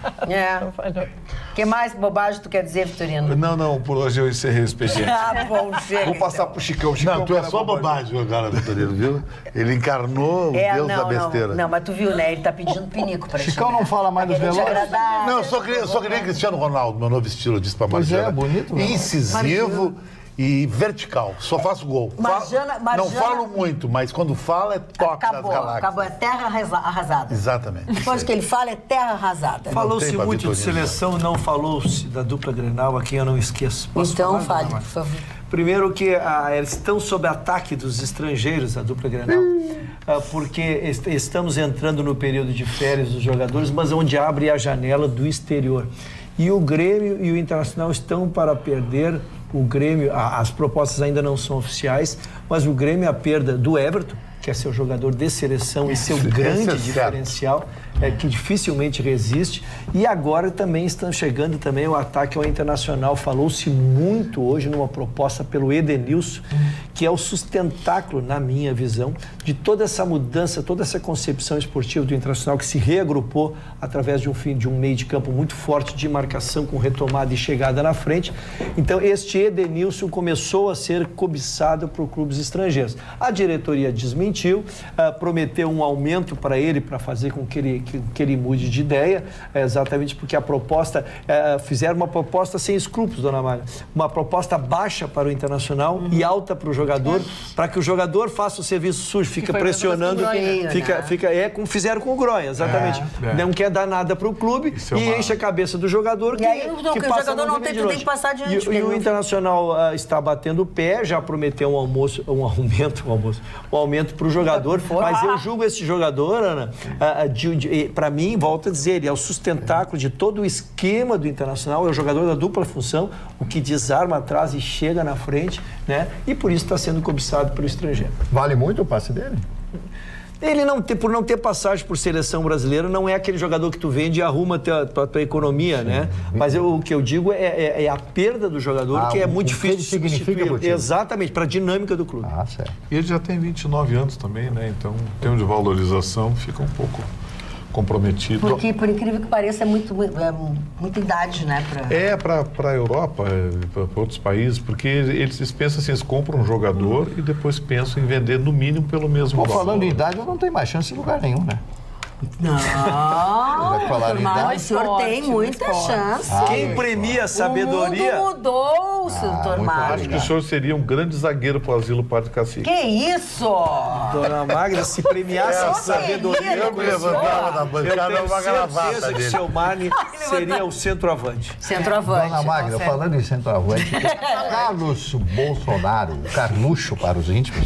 É. O que mais bobagem tu quer dizer, Vitorino? Não, não, por hoje eu encerrei o expediente. Ah, bom, chega. Vou passar pro Chicão. Chicão Não, tu é cara só bobagem agora, Vitorino, viu? Ele encarnou o É, Deus não, da besteira. não, não, mas tu viu, né? Ele tá pedindo pinico pra Chicão chegar. não fala mais dos Pra querer te velórios? agradar. Não, eu só queria, eu só queria Cristiano Ronaldo, meu novo estilo, disse pra Pois é, Marcela. bonito, né? Incisivo e vertical. Só faço gol. Marjana, Falo, Marjana... Não falo muito, mas quando fala é top acabou, das galáxias. Acabou, é terra arrasada. Exatamente. Depois que ele fala, é terra arrasada. Falou-se muito de seleção, não falou-se da dupla Grenal, a quem eu não esqueço. Posso então falar, fale, por favor. Primeiro que ah, eles estão sob ataque dos estrangeiros, a dupla Grenal, ah, porque est estamos entrando no período de férias dos jogadores, mas onde abre a janela do exterior. E o Grêmio e o Internacional estão para perder. O Grêmio, a, as propostas ainda não são oficiais, mas o Grêmio, a perda do Everton, que é seu jogador de seleção e seu grande diferencial, é, que dificilmente resiste. E agora também estão chegando também o ataque ao Internacional. Falou-se muito hoje numa proposta pelo Edenilson, que é o sustentáculo, na minha visão, de toda essa mudança, toda essa concepção esportiva do Internacional, que se reagrupou através de um fim de um meio de campo muito forte de marcação, com retomada e chegada na frente. Então, este Edenilson começou a ser cobiçado por clubes estrangeiros. A diretoria desmentiu, uh, prometeu um aumento para ele, para fazer com que ele, que, que ele mude de ideia, é exatamente porque a proposta, uh, fizeram uma proposta sem escrúpulos, dona Mária, uma proposta baixa para o Internacional uhum. e alta para o jogador, para que o jogador faça o serviço sujo, fica pressionando, Groinha, fica, né? fica, é como fizeram com o Groinha, exatamente. É, é. Não quer dar nada para o clube Isso e é uma... enche a cabeça do jogador, que, e aí, então, que, que passa o jogador não tem, tem que passar adiante. E, e o Internacional uh, está batendo o pé, já prometeu um almoço, um aumento, um aumento, um aumento para o jogador, mas eu julgo esse jogador, Ana, uh, para mim, volto a dizer, ele é o sustentáculo de todo o esquema do Internacional, é o jogador da dupla função, o que desarma atrás e chega na frente, né? E por isso está sendo cobiçado pelo estrangeiro. Vale muito o passe dele? Ele, não ter, por não ter passagem por seleção brasileira, não é aquele jogador que tu vende e arruma a tua, tua, tua economia, Sim. né? Mas eu, o que eu digo é, é, é a perda do jogador, ah, que é muito difícil de substituir. Exatamente, para a dinâmica do clube. Ah, certo. E ele já tem vinte e nove anos também, né? Então, em termos de valorização, fica um pouco comprometido. Porque, por incrível que pareça, é, muito, é muita idade, né? Pra... É, para a Europa, para outros países, porque eles pensam assim, eles compram um jogador hum. e depois pensam em vender no mínimo pelo mesmo Pô, valor. Falando em idade, eu não tenho mais chance em lugar nenhum, né? Não, mas o senhor tem muita chance. Ah, Quem premia a sabedoria... O mundo mudou, ah, doutor Magda. Acho que o senhor seria um grande zagueiro para o asilo Padre Cacique. Que isso? Dona Magda, se premiasse a sabedoria... Eu me levantava da bancada uma gravata certeza que o seu Marne seria o centroavante. Centroavante. Dona Magda, falando em centroavante, Carlos Bolsonaro, o Carluxo para os íntimos,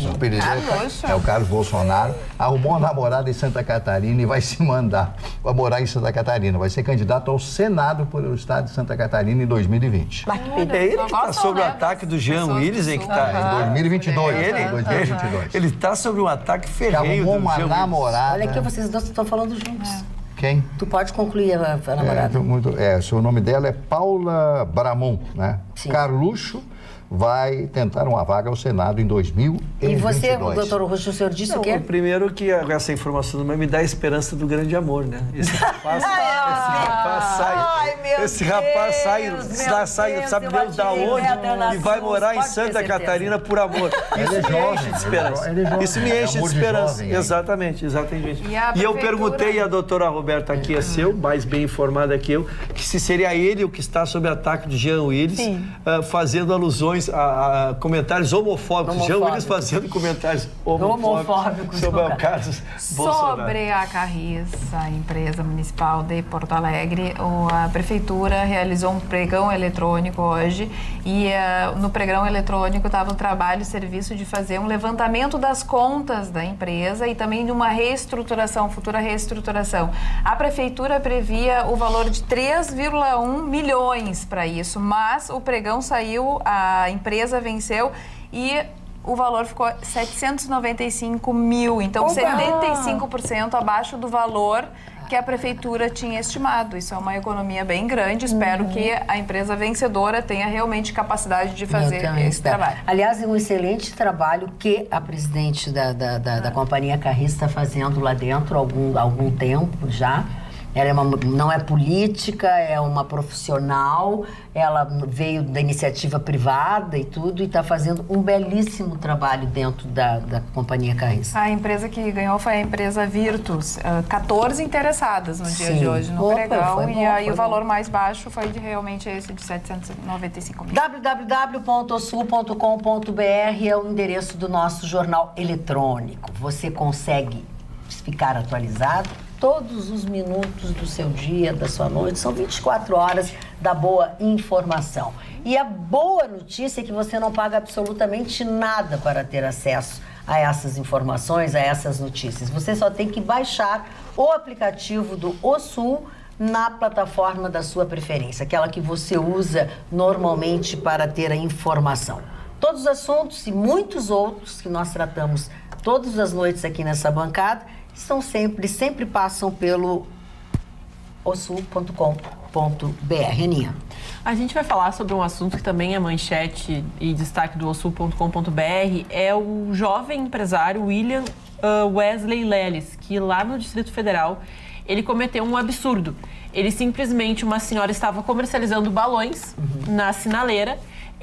o é o Carlos Bolsonaro, arrumou uma namorada em Santa Catarina e vai se mandar para morar em Santa Catarina. Vai ser candidato ao Senado pelo estado de Santa Catarina em dois mil e vinte. É ele que está sob o ataque do Jean Willis, hein, que está em dois mil e vinte e dois. Ele ele está sob um ataque ferrenho arrumou uma namorada. Olha aqui, vocês dois estão falando juntos. É. Quem? Tu pode concluir a, a namorada. É, muito, é, o nome dela é Paula Bramon, né? Sim. Carluxo vai tentar uma vaga ao Senado em dois mil e vinte e dois. E você, doutor Roxo, o senhor disse Não, o quê? Primeiro que essa informação me dá a esperança do grande amor, né? Esse rapaz, esse rapaz sai, Ai, meu esse rapaz sai, Deus, sai, sai Deus, sabe Deus da onde e vai morar em Santa Catarina por amor. Isso me enche de esperança. Isso me enche de esperança. Exatamente, exatamente. E eu perguntei à doutora Roberta, aqui é seu, mais bem informada que eu, que se seria ele o que está sob ataque de Jean Willis, uh, fazendo alusões A, a comentários homofóbicos. Homofóbico. Jean Willis fazendo comentários homofóbicos, homofóbicos sobre o Carlos Bolsonaro. Sobre a Carris, a empresa municipal de Porto Alegre, a prefeitura realizou um pregão eletrônico hoje e uh, no pregão eletrônico estava o trabalho e serviço de fazer um levantamento das contas da empresa e também de uma reestruturação, futura reestruturação. A prefeitura previa o valor de três vírgula um milhões para isso, mas o pregão saiu, a empresa venceu e o valor ficou setecentos e noventa e cinco mil, então Oba! setenta e cinco por cento abaixo do valor que a prefeitura tinha estimado. Isso é uma economia bem grande, espero uhum. que a empresa vencedora tenha realmente capacidade de fazer esse espero. trabalho. Aliás, é um excelente trabalho que a presidente da, da, da, ah. da companhia Carris está fazendo lá dentro há algum, algum tempo já. Ela é uma, não é política, é uma profissional, ela veio da iniciativa privada e tudo, e está fazendo um belíssimo trabalho dentro da, da companhia Carris. A empresa que ganhou foi a empresa Virtus. Uh, quatorze interessadas no dia Sim. de hoje no Opa, pregão, foi bom, e aí foi o valor bom. mais baixo foi de realmente esse de setecentos e noventa e cinco mil. w w w ponto o sul ponto com ponto b r é o endereço do nosso jornal eletrônico. Você consegue ficar atualizado todos os minutos do seu dia, da sua noite. São vinte e quatro horas da boa informação. E a boa notícia é que você não paga absolutamente nada para ter acesso a essas informações, a essas notícias. Você só tem que baixar o aplicativo do O Sul na plataforma da sua preferência, aquela que você usa normalmente para ter a informação. Todos os assuntos e muitos outros que nós tratamos todas as noites aqui nessa bancada estão sempre, sempre passam pelo o sul ponto com ponto b r. Aninha. A gente vai falar sobre um assunto que também é manchete e destaque do o sul ponto com ponto b r, é o jovem empresário William uh, Wesley Leles, que lá no Distrito Federal, ele cometeu um absurdo. Ele simplesmente, uma senhora estava comercializando balões uhum. na sinaleira,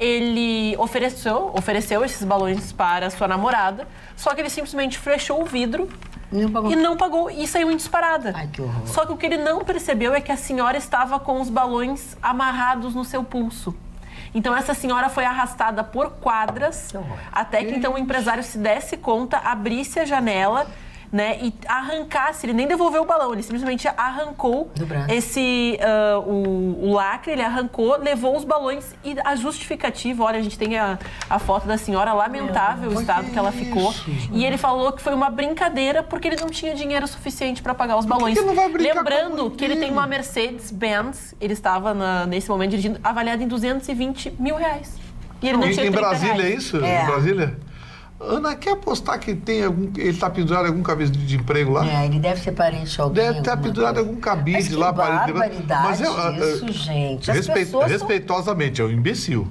ele ofereceu, ofereceu esses balões para sua namorada, só que ele simplesmente fechou o vidro Não pagou. E não pagou e saiu em disparada. Ai, que horror. Só que o que ele não percebeu é que a senhora estava com os balões amarrados no seu pulso. Então, essa senhora foi arrastada por quadras, que até que então o empresário se desse conta, abrisse a janela, né, e arrancasse, ele nem devolveu o balão, ele simplesmente arrancou esse, uh, o, o lacre, ele arrancou, levou os balões e a justificativa, olha, a gente tem a, a foto da senhora, lamentável o estado que ela ficou, isso, e ele falou que foi uma brincadeira porque ele não tinha dinheiro suficiente para pagar os balões. Por que não vai brincar Lembrando com que ele tem uma Mercedes-Benz, ele estava na, nesse momento dirigindo, avaliado em duzentos e vinte mil reais. E ele não em, tinha em Brasília reais. é isso? É. Em Brasília? Ana, quer apostar que tem algum, ele está pendurado em algum cabide de emprego lá? É, ele deve ser parente de alguém. Deve estar pendurado em algum cabide Mas que lá. barbaridade Mas é, isso, gente. As Respeito, pessoas são... respeitosamente, é um imbecil.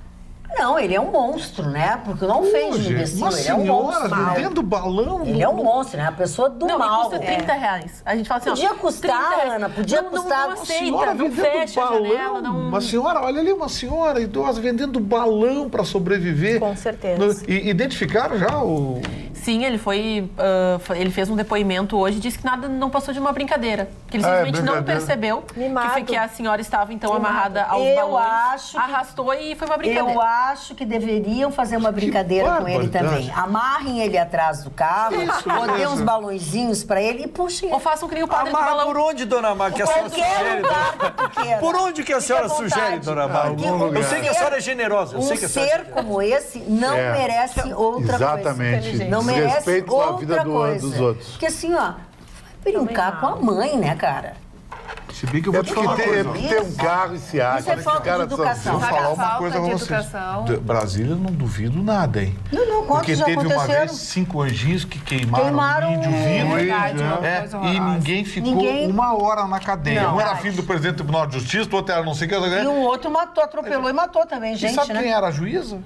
Não, ele é um monstro, né? Porque não fez de imbecil, ele é um monstro. vendendo balão. Ele é um monstro, né? A pessoa do não, mal. Não, custa trinta reais. A gente fala assim, podia ó, custar, Ana, podia não, custar. Não, não aceita, não vendendo fecha balão. a janela, não... Uma senhora, olha ali, uma senhora idosa vendendo balão para sobreviver. Com certeza. No, e identificaram já o... Sim, ele foi, uh, ele fez um depoimento hoje e disse que nada não passou de uma brincadeira. Que ele Ah, simplesmente é não percebeu Mimado. que, foi que a senhora estava então Mimado. amarrada aos Eu balões, acho que- arrastou e foi uma brincadeira. Eu acho que deveriam fazer uma brincadeira com ele barbaridade. também. Amarrem ele atrás do carro, Isso ou dê mesmo. uns balõezinhos pra ele e puxem ele. Ou façam que nem o padre do Amarra balão. por onde, dona Mar, que a senhora Qualquer sugere? lugar que tu queira. Por onde que a Fique senhora à vontade. sugere, dona Mar? Porque um Eu sei que a ser- senhora é generosa. Eu Um sei que a senhora é ser como esse não É. merece outra Exatamente. coisa. Não merece Desrespeito com a outra vida do- coisa. dos outros. Porque assim, ó, vai brincar com a mãe, né, cara? Se bem que eu vou É te porque falar uma tem, é coisa. porque tem um carro e se acha. Isso é que falta os caras de são- educação. Vou Sabe falar a uma falta coisa de pra vocês. educação? De- Brasília, eu não duvido nada, hein? Não, não, quantos Porque já teve uma aconteceram? vez cinco anjinhos que queimaram, Queimaram um índio um- vivo. Verdade, uma É, coisa e horrorosa. ninguém ficou Ninguém- uma hora na cadeia. Não. um era filho do presidente do Tribunal de Justiça, o outro era não sei o que. E o outro matou, atropelou e matou também, E gente, sabe né? quem era a juíza?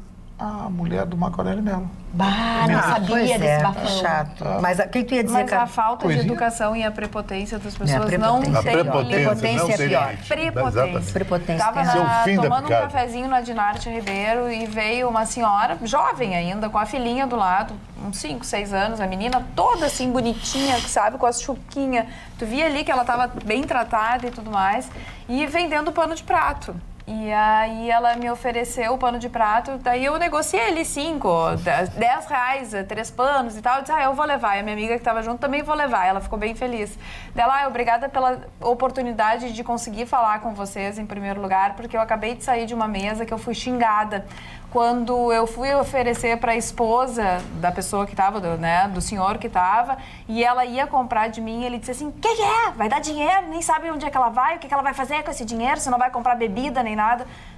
A mulher do Marco Aurélio Mello. Bah, não Ah, sabia pois desse é, bafão. chato. Mas o que tu ia dizer, Mas cara? a falta Coisinha. de educação e a prepotência das É, a pessoas prepotência. não A tem prepotência Prepotência não é tem pior. limite. Prepotência. Exatamente. Prepotência Tava Esse é o na, fim da tomando um picada. cafezinho na Dinarte Ribeiro e veio uma senhora, jovem ainda, com a filhinha do lado, uns cinco, seis anos, a menina toda assim bonitinha, sabe, com as chuquinhas. Tu via ali que ela estava bem tratada e tudo mais, e vendendo pano de prato. E aí ela me ofereceu o pano de prato, daí eu negociei ali cinco, dez reais, três panos e tal. Eu disse, ah, eu vou levar. E a minha amiga que estava junto também vou levar. Ela ficou bem feliz. Dela, ah, obrigada pela oportunidade de conseguir falar com vocês em primeiro lugar, porque eu acabei de sair de uma mesa que eu fui xingada. Quando eu fui oferecer para a esposa da pessoa que estava, do, né, do senhor que estava, e ela ia comprar de mim, ele disse assim, o que, que é? Vai dar dinheiro? Nem sabe onde é que ela vai, o que, que ela vai fazer com esse dinheiro, se não vai comprar bebida nem nada.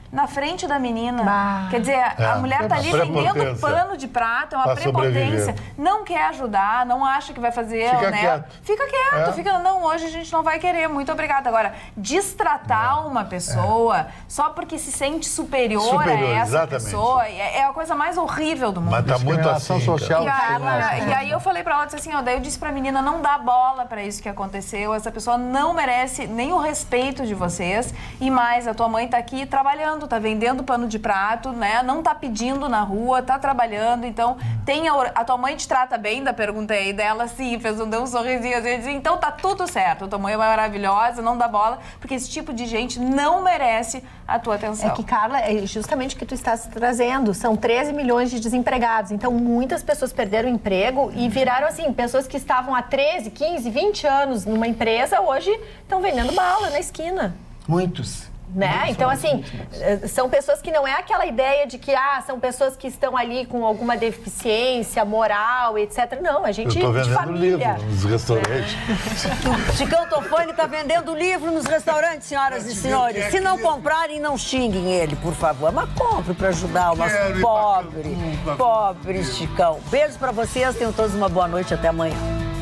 na frente da menina. Bah. Quer dizer, a É, mulher tá ali prepotência. vendendo pano de prato, é uma Pra prepotência. sobreviver. Não quer ajudar, não acha que vai fazer, Fica né? quieto. Fica quieto, É. fica, não, hoje a gente não vai querer, muito obrigada. Agora, destratar uma pessoa só porque se sente superior, Superior, a essa exatamente. pessoa, é, é a coisa mais horrível do mundo. Mas tá muito Discriminação assim, social. E cara. aí, e aí eu falei pra ela, disse assim, ó, daí eu disse pra menina, não dá bola pra isso que aconteceu, essa pessoa não merece nem o respeito de vocês, e mais, a tua mãe tá aqui trabalhando, tá vendendo pano de prato, né, não tá pedindo na rua, tá trabalhando, então, tem a, or- a tua mãe te trata bem, da perguntei dela, sim, fez um, deu um sorrisinho, assim, disse, então tá tudo certo, a tua mãe é maravilhosa, não dá bola, porque esse tipo de gente não merece a tua atenção. É que, Carla, é justamente o que tu estás trazendo. São treze milhões de desempregados. Então, muitas pessoas perderam o emprego e viraram, assim, pessoas que estavam há treze, quinze, vinte anos numa empresa, hoje estão vendendo bala na esquina. Muitos. Né? Então, assim, eh, são pessoas que não é aquela ideia de que, ah, são pessoas que estão ali com alguma deficiência moral, etcétera. Não, a gente Eu tô de vendendo família. livro nos restaurantes. O Chicão Tofani está vendendo livro nos restaurantes, senhoras e senhores. Se não comprarem, não xinguem ele, por favor. Mas compre para ajudar o nosso Quero ir pra pobre, Cancún, pobre Chicão. Beijo para vocês, tenham todos uma boa noite, até amanhã.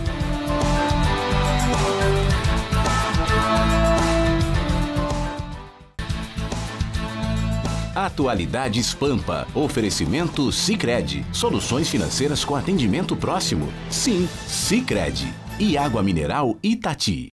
Atualidades Pampa. Oferecimento Sicredi. Soluções financeiras com atendimento próximo. Sim, Sicredi. E água mineral Itati.